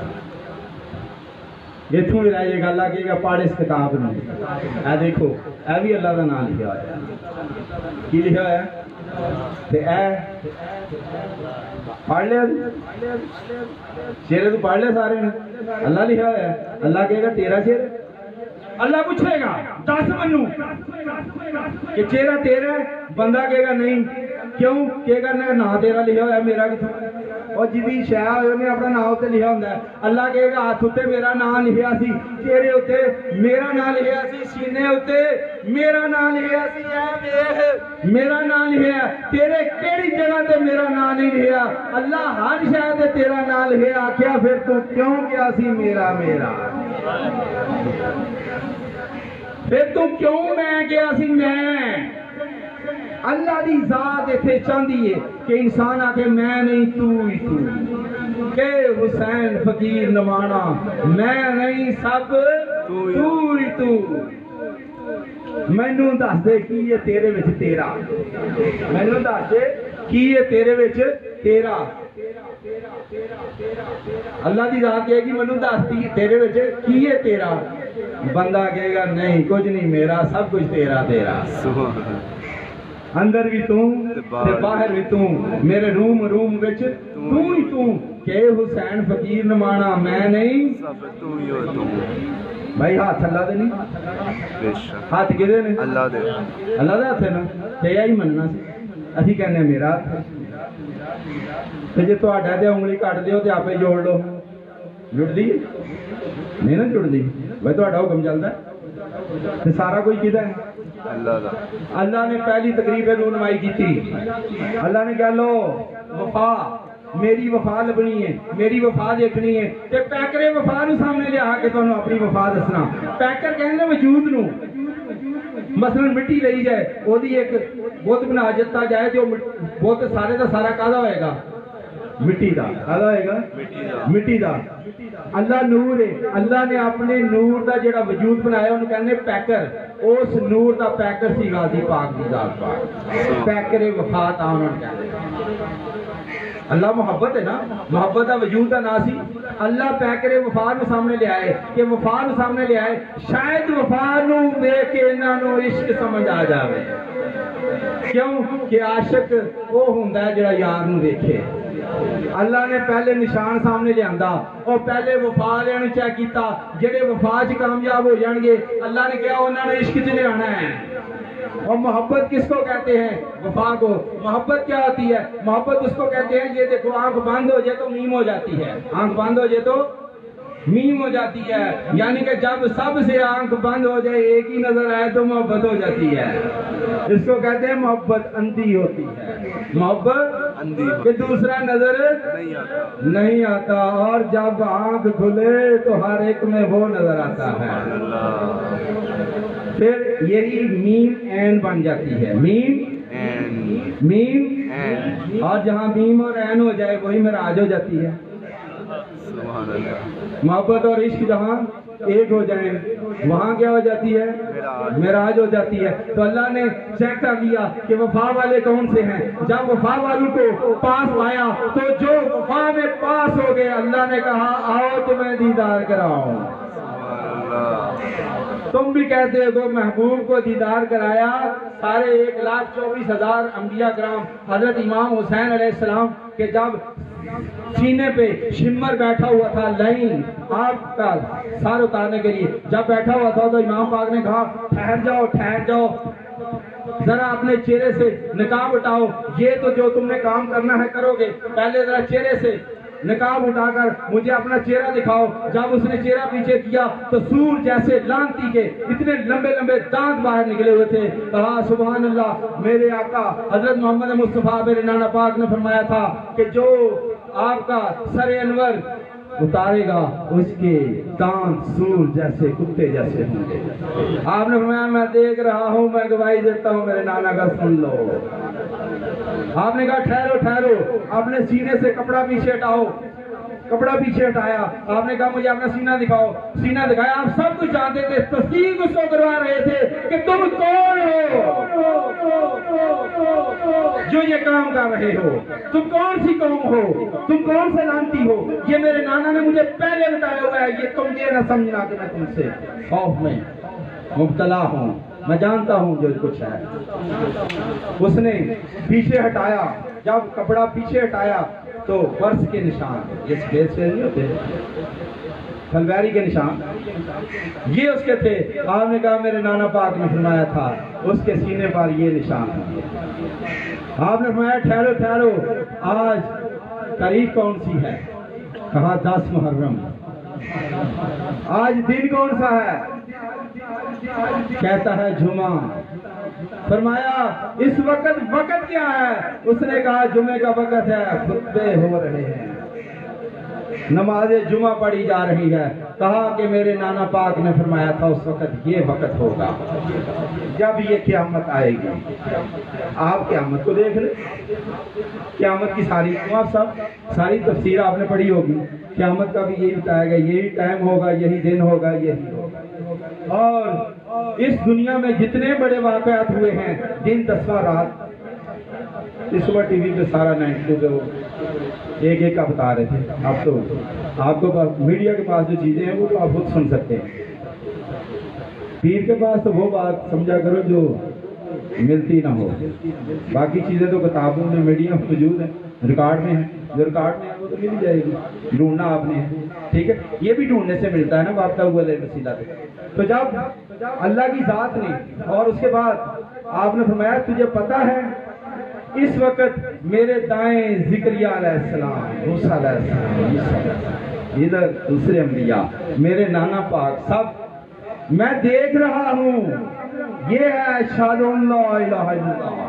اتوں بھی رہے گا اللہ کہے گا پڑھ اس کتاب میں اے دیکھو اے بھی اللہ کا نام لکھا ہوا ہے کی لکھا ہوا ہے تے اے پڑھ لیا چہرے تو پڑھ لیا سارے نے اللہ لکھا ہوا ہے اللہ کہے گا تیرا چہرہ اللہ پوچھے گا دس منو کہ چہرہ تیرا ہے بندہ کہے گا نہیں کیوں کہے گا نا تیرا لکھا ہوا ہے میرا کتوں اور جدی شاہ ہوئے نے اپنا نام ہوتے لکھا ہوتا ہے اللہ کہے گا ہاتھ ہوتے میرا نام لکھا سی چہرے ہوتے میرا نام لکھا سی سینے ہوتے میرا نام لکھا سی اے میرا نام لکھا تیرے کیڑی جگہ تے میرا نام نہیں لکھا اللہ ہر شاہ تے تیرا نام لکھا کیا پھر تو کیوں کیا سی میرا میرا پھر تو کیوں میں کیا سی میں اللہ دی ذات ایتھے چاہندی ہے کہ انسان آکے میں نہیں تو ہی تو کہ حسین فقیر نمانا میں نہیں سب تو ہی تو مینوں دس دے کی یہ تیرے وچ تیرا مینوں دس دے کی یہ تیرے وچ تیرا اللہ دی ذات کہے گی مینوں دس دی تیرے وچ کی ہے تیرا بندہ کہے گا نہیں کچھ نہیں میرا سب کچھ تیرا تیرا اندر بھی توں تے باہر بھی توں میرے روم روم وچ تو ہی تو کہ حسین فقیر نمانا میں نہیں سب تو ہی ہو تو بھائی ہاتھ اللہ دے نہیں بے شک ہاتھ کدے نے اللہ دے اللہ دے ہاتھ ہے نا تے یہی مننا سی اسی کہنے میرا ہاتھ تے جے تہاڈا تے انگلی کٹ دیو تے آپے جوڑ لو جڑ دی نہیں نا جڑ دی بھائی تہاڈا حکم چلدا ہے تے سارا کوئی کدا ہے اللہ دا اللہ نے پہلی تقریب رونمائی کی تھی اللہ نے کہا لو وفا میری وفا لبنی ہے میری وفا دیکھنی ہے تے پیکرے وفا نو سامنے لیا کے تانوں اپنی وفا دسنا پیکر کہندے وجود نو مثلا مٹی لئی جائے او دی ایک بت بنا جتا جائے تے او بت سارے دا سارا کادا ہوئے گا مٹی دا کادا ہوئے گا مٹی دا اللہ نور ہے اللہ نے اپنے نور دا جڑا وجود بنایا انہوں کہنے پیکر اس نور دا پیکر سی غازی پاک دی ذات پاک پیکر وفا تا انہوں نے کہنے اللہ محبت ہے نا محبت دا وجود دا نا سی اللہ پیکر وفا نو سامنے لے آئے کہ وفا نو سامنے لے آئے شاید وفا نو دیکھ کے انہاں نو عشق سمجھ آ جاوے کیوں کہ عاشق وہ ہوندا ہے جڑا یار نو دیکھے اللہ نے پہلے نشان سامنے لے آندا اور پہلے وفا لینے چاہ کیتا جڑے وفا چ کامیاب ہو جان گے اللہ نے کہا انہوں نے عشق چ لے آنا ہے اور محبت کس کو کہتے ہیں وفا کو محبت کیا ہوتی ہے محبت اس کو کہتے ہیں یہ دیکھو آنکھ بند ہو جائے تو نیم ہو جاتی ہے آنکھ بند ہو جائے تو میم ہو جاتی ہے، یعنی کہ جب سب سے آنکھ بند ہو جائے ایک ہی نظر آئے تو محبت ہو جاتی ہے۔ اس کو کہتے ہیں محبت اندھی ہوتی ہے، محبت اندھی کہ دوسرا نظر نہیں آتا۔ نہیں آتا، اور جب آنکھ کھلے تو ہر ایک میں وہ نظر آتا ہے۔ اللہ پھر یہی میم این بن جاتی ہے، میم اینڈ میم اینڈ اور جہاں میم اور این ہو جائے وہی معراج ہو جاتی ہے۔ سبحان اللہ۔ محبت اور عشق جہاں ایک ہو جائیں وہاں کیا ہو جاتی ہے؟ معراج ہو جاتی ہے۔ تو اللہ نے چیک کر لیا کہ وفا والے کون سے ہیں۔ جب وفا والوں کو پاس پایا تو جو وفا میں پاس ہو گئے اللہ نے کہا آؤ تمہیں دیدار کراؤں۔ تم بھی کہتے ہو محبوب کو دیدار کرایا، سارے ایک لاکھ چوبیس ہزار انبیاء کرام، حضرت امام حسین علیہ السلام کہ جب سینے پہ شمر بیٹھا ہوا تھا لائن آپ کا سار اتارنے کے لیے، جب بیٹھا ہوا تھا تو امام پاک نے کہا ٹھہر جاؤ ٹھہر جاؤ ذرا اپنے چہرے سے نقاب اٹھاؤ، یہ تو جو تم نے کام کرنا ہے کرو گے، پہلے ذرا چہرے سے نقاب اٹھا کر مجھے اپنا چہرہ دکھاؤ۔ جب اس نے چہرہ پیچھے کیا تو سور جیسے لانتی کے اتنے لمبے لمبے دانت باہر نکلے ہوئے تھے۔ کہا سبحان اللہ، میرے آقا حضرت محمد مصطفیٰ میرے نانا پاک نے فرمایا تھا کہ جو آپ کا سر انور اتارے گا اس کے دانت سور جیسے کتے جیسے ہوں گے۔ آپ نے فرمایا میں دیکھ رہا ہوں، میں گواہی دیتا ہوں، میرے نانا کا سن لو۔ آپ نے کہا ٹھہرو ٹھہرو، اپنے سینے سے کپڑا پیچھے ہٹاؤ، کپڑا پیچھے ہٹایا۔ آپ نے کہا مجھے اپنا سینہ دکھاؤ، سینہ دکھایا۔ آپ سب کچھ جانتے تھے، تصدیق اس کو کروا رہے تھے کہ تم کون ہو جو یہ کام کر رہے ہو، تم کون سی قوم ہو، تم کون سے لانتی ہو۔ یہ میرے نانا نے مجھے پہلے بتایا ہوا ہے، یہ تم یہ نہ سمجھنا کہ میں تم سے خوف میں مبتلا ہوں، میں جانتا ہوں جو کچھ ہے۔ اس نے پیچھے ہٹایا، جب کپڑا پیچھے ہٹایا تو ورس کے نشان، یہ سفید سے نہیں ہوتے، تلواری کے نشان یہ اس کے تھے۔ آپ نے کہا میرے نانا پاک نے فرمایا تھا اس کے سینے پر یہ نشان ہے۔ آپ نے فرمایا ٹھہرو ٹھہرو، آج تاریخ کون سی ہے؟ کہا دس محرم۔ آج دن کون سا ہے؟ کہتا ہے جمعہ۔ فرمایا اس وقت وقت کیا ہے؟ اس نے کہا جمعے کا وقت ہے، خطبے ہو رہے ہیں، نماز جمعہ پڑھی جا رہی ہے۔ کہا کہ میرے نانا پاک نے فرمایا تھا اس وقت یہ وقت ہوگا جب یہ قیامت آئے گی۔ آپ قیامت کو دیکھ لیں، قیامت کی ساری آپ سب ساری تفسیر آپ نے پڑھی ہوگی، قیامت کا بھی یہی بتایا گا، یہی ٹائم ہوگا، یہی دن ہوگا، یہی ہوگا۔ اور اس دنیا میں جتنے بڑے واقعات ہوئے ہیں، دن دسواں رات، اس وقت ٹی وی پہ سارا نائنٹی پہ وہ ایک ایک کا بتا رہے تھے۔ اب تو آپ کو میڈیا کے پاس جو چیزیں ہیں وہ تو آپ خود سن سکتے ہیں، پیر کے پاس تو وہ بات سمجھا کرو جو ملتی نہ ہو، باقی چیزیں تو کتابوں میں میڈیا میں موجود ہیں، ریکارڈ میں ہیں، جو ریکارڈ میں ہے وہ تو مل جائے گی، ڈھونڈنا آپ نے ہے، ٹھیک ہے، یہ بھی ڈھونڈنے سے ملتا ہے نا وابطہ ہوا علیہ وسیلہ سے۔ تو جب اللہ کی ذات نے اور اس کے بعد آپ نے فرمایا تجھے پتا ہے اس وقت میرے دائیں زکریا علیہ السلام، موسیٰ علیہ السلام، ادھر دوسرے انبیاء، میرے نانا پاک، سب میں دیکھ رہا ہوں، یہ ہے اشہد ان لا الہ الا اللہ۔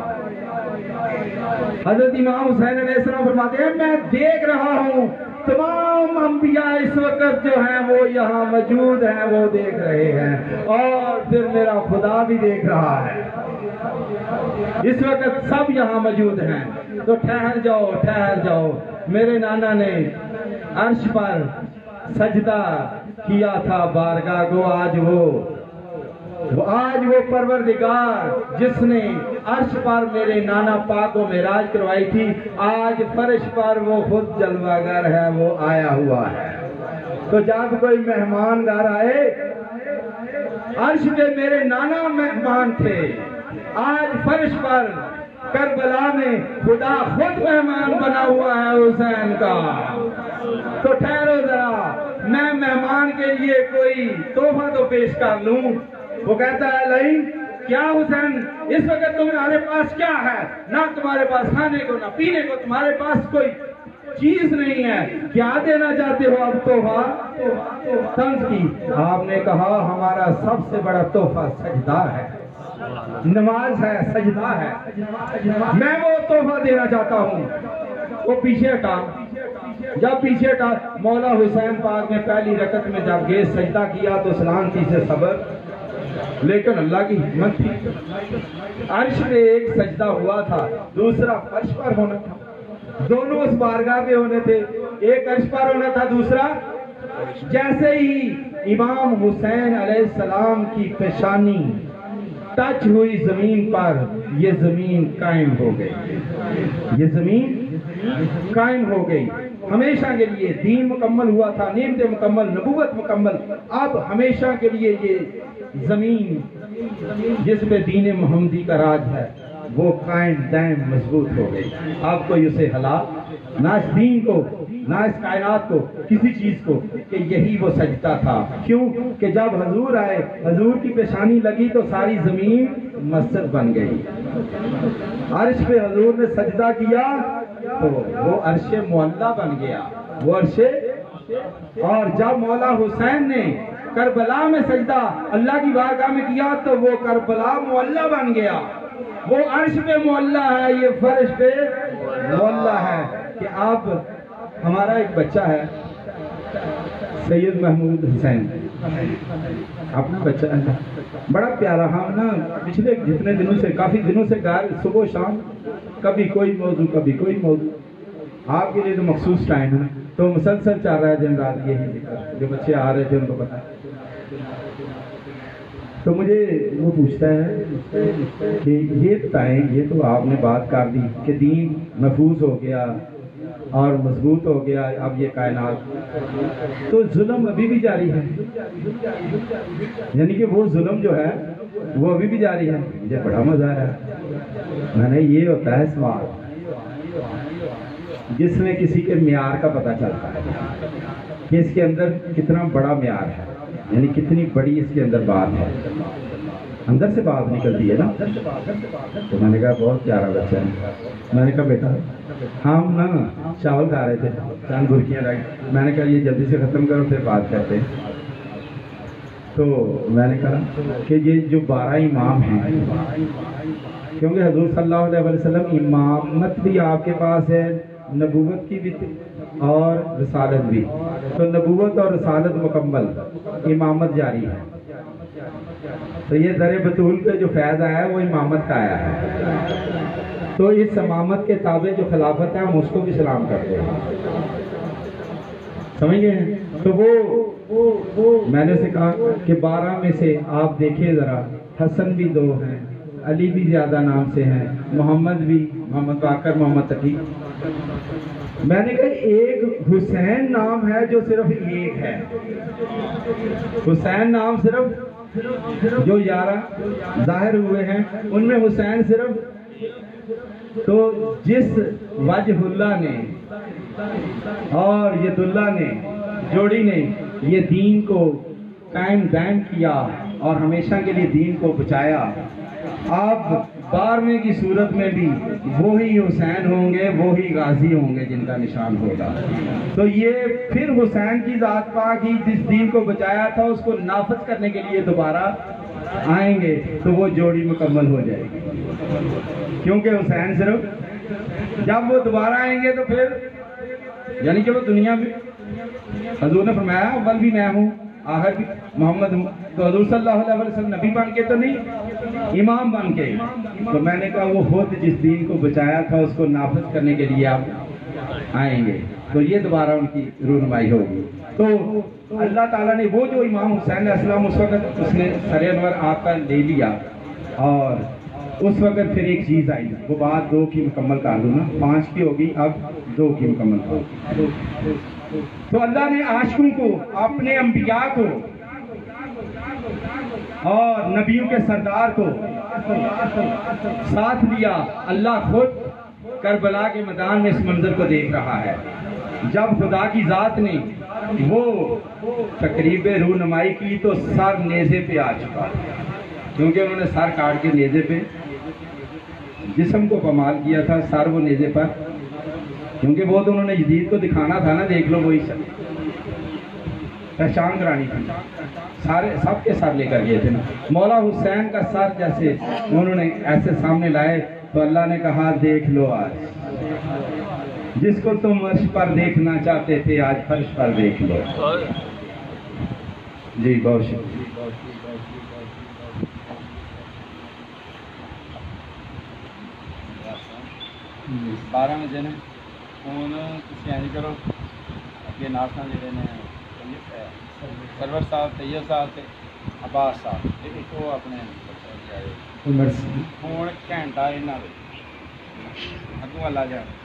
حضرت امام حسین علیہ السلام فرماتے ہیں میں دیکھ رہا ہوں تمام انبیاء اس وقت جو ہیں وہ یہاں موجود ہیں، وہ دیکھ رہے ہیں، اور پھر میرا خدا بھی دیکھ رہا ہے، اس وقت سب یہاں موجود ہیں۔ تو ٹھہر جاؤ ٹھہر جاؤ، میرے نانا نے عرش پر سجدہ کیا تھا بارگاہ کو، آج وہ آج وہ پروردگار جس نے عرش پر میرے نانا پاک کو معراج کروائی تھی، آج فرش پر وہ خود جلوہ گر ہے، وہ آیا ہوا ہے۔ تو جب کوئی مہمان گھر آئے، عرش پہ میرے نانا مہمان تھے، آج فرش پر کربلا میں خدا خود مہمان بنا ہوا ہے حسین کا۔ تو ٹھہرو ذرا، میں مہمان کے لیے کوئی تحفہ تو پیش کر لوں۔ وہ کہتا ہے لئی کیا حسین، اس وقت تمہارے پاس کیا ہے؟ نہ تمہارے پاس کھانے کو نہ پینے کو، تمہارے پاس کوئی چیز نہیں ہے، کیا دینا چاہتے ہو اب تحفہ؟ طنز کی، آپ نے کہا ہمارا سب سے بڑا تحفہ سجدہ ہے، نماز ہے، سجدہ ہے، میں وہ تحفہ دینا چاہتا ہوں۔ وہ پیچھے ہٹا، جب پیچھے ہٹا مولا حسین پاک نے پہلی رکعت میں جب گئے سجدہ کیا تو سلامتی سے صبر، لیکن اللہ کی حکمت تھی، عرش پہ ایک سجدہ ہوا تھا، دوسرا فرش پر ہونا تھا، دونوں اس بارگاہ پہ ہونے تھے، ایک عرش پر ہونا تھا، دوسرا جیسے ہی امام حسین علیہ السلام کی پیشانی ٹچ ہوئی زمین پر، یہ زمین قائم ہو گئی، یہ زمین قائم ہو گئی ہمیشہ کے لیے، دین مکمل ہوا تھا، نعمت مکمل، نبوت مکمل، اب ہمیشہ کے لیے یہ زمین جس پہ دین محمدی کا راج ہے وہ قائم دائم مضبوط ہو گئی، اب کوئی اسے ہلا نہ اس دین کو نہ اس کائنات کو کسی چیز کو، کہ یہی وہ سجدہ تھا۔ کیوں کہ جب حضور آئے، حضور کی پیشانی لگی تو ساری زمین مسجد بن گئی، عرش پہ حضور نے سجدہ کیا تو وہ عرش معلیٰ بن گیا، وہ عرش، اور جب مولا حسین نے کربلا میں سجدہ اللہ کی بارگاہ میں کیا تو وہ کربلا معلیٰ بن گیا، وہ عرش پہ معلیٰ ہے، یہ فرش پہ معلیٰ ہے۔ کہ آپ ہمارا ایک بچہ ہے سید محمود حسین، اپنا بچہ ہے بڑا پیارا، ہم نا پچھلے جتنے دنوں سے کافی دنوں سے گھر صبح و شام کبھی کوئی موضوع کبھی کوئی موضوع، آپ کے لیے تو مخصوص ٹائم ہے تو مسلسل چل رہا ہے دن رات یہی ذکر، جو بچے آ رہے تھے ان کو پتا ہے۔ تو مجھے وہ پوچھتا ہے کہ یہ بتائیں، یہ تو آپ نے بات کر دی کہ دین محفوظ ہو گیا اور مضبوط ہو گیا، اب یہ کائنات، تو ظلم ابھی بھی جاری ہے، یعنی کہ وہ ظلم جو ہے وہ ابھی بھی جاری ہے۔ مجھے بڑا مزہ آیا، میں نے یہ ہوتا ہے سوال جس میں کسی کے معیار کا پتہ چلتا ہے کہ اس کے اندر کتنا بڑا معیار ہے، یعنی کتنی بڑی اس کے اندر بات ہے، اندر سے بات نکلتی ہے نا۔ تو میں نے کہا بہت پیارا بچہ ہے، میں نے کہا بیٹا ہم نا چاول کھا رہے تھے، چاند برکیاں لگی، میں نے کہا یہ جلدی سے ختم کرو پھر بات کرتے ہیں۔ تو میں نے کہا کہ یہ جو بارہ امام ہیں، کیونکہ حضور صلی اللہ علیہ وسلم امامت بھی آپ کے پاس ہے، نبوت کی بھی اور رسالت بھی، تو نبوت اور رسالت مکمل، امامت جاری ہے، تو یہ در بطول پہ جو فیض آیا ہے وہ امامت کا آیا ہے، تو اس امامت کے تابع جو خلافت ہے ہم اس کو بھی سلام کرتے ہیں، سمجھ گئے؟ تو وہ میں نے اسے کہا کہ بارہ میں سے آپ دیکھیں ذرا، حسن بھی دو ہیں، علی بھی زیادہ نام سے ہیں، محمد بھی، محمد باقر، محمد تقی، میں نے کہا ایک حسین نام ہے جو صرف ایک ہے، حسین نام صرف جو گیارہ ظاہر ہوئے ہیں ان میں حسین صرف، تو جس وجہ اللہ نے اور ید اللہ نے جوڑی نے یہ دین کو قائم دائم کیا اور ہمیشہ کے لیے دین کو بچایا، آپ بارہویں کی صورت میں بھی وہی حسین ہوں گے، وہی غازی ہوں گے جن کا نشان ہوگا، تو یہ پھر حسین کی ذات پاک ہی جس دین کو بچایا تھا اس کو نافذ کرنے کے لیے دوبارہ آئیں گے تو وہ جوڑی مکمل ہو جائے گی، کیونکہ حسین صرف جب وہ دوبارہ آئیں گے تو پھر یعنی کہ وہ دنیا میں حضور نے فرمایا اول بھی میں ہوں آخر بھی محمد ہوں، تو حضور صلی اللہ علیہ وسلم نبی بن کے تو نہیں، امام بن کے، تو میں نے کہا وہ خود جس دین کو بچایا تھا اس کو نافذ کرنے کے لیے آپ آئیں گے، تو یہ دوبارہ ان کی رونمائی ہوگی۔ تو اللہ تعالیٰ نے وہ جو امام حسین علیہ السلام اس وقت اس نے سر انور آپ کا لے لیا، اور اس وقت پھر ایک چیز آئی، وہ بات دو کی مکمل کر دوں نا، پانچ کی ہوگی اب دو کی مکمل ہوگی، تو اللہ نے عاشقوں کو، اپنے انبیاء کو اور نبیوں کے سردار کو ساتھ لیا، اللہ خود کربلا کے میدان میں اس منظر کو دیکھ رہا ہے، جب خدا کی ذات نے وہ تقریب رونمائی کی تو سر نیزے پہ آ چکا، کیونکہ انہوں نے سر کاٹ کے نیزے پہ جسم کو پمال کیا تھا، سر وہ نیزے پر کیونکہ وہ تو انہوں نے یزید کو دکھانا تھا نا، دیکھ لو وہی سب پہچان کرانی تھی، سارے سب کے سر لے کر گئے تھے نا۔ مولا حسین کا سر جیسے انہوں نے ایسے سامنے لائے تو اللہ نے کہا دیکھ لو آج جس کو تم عرش پر دیکھنا چاہتے تھے آج فرش پر دیکھ لو۔ جی بہت شکریہ۔ بارہ بجے نے ہوں تھی اینج کرو اگے ناسا جڑے نے سرور صاحب طیب صاحب تے عباس صاحب ایک وہ اپنے ہوں گھنٹہ یہاں اگوں اللہ جائے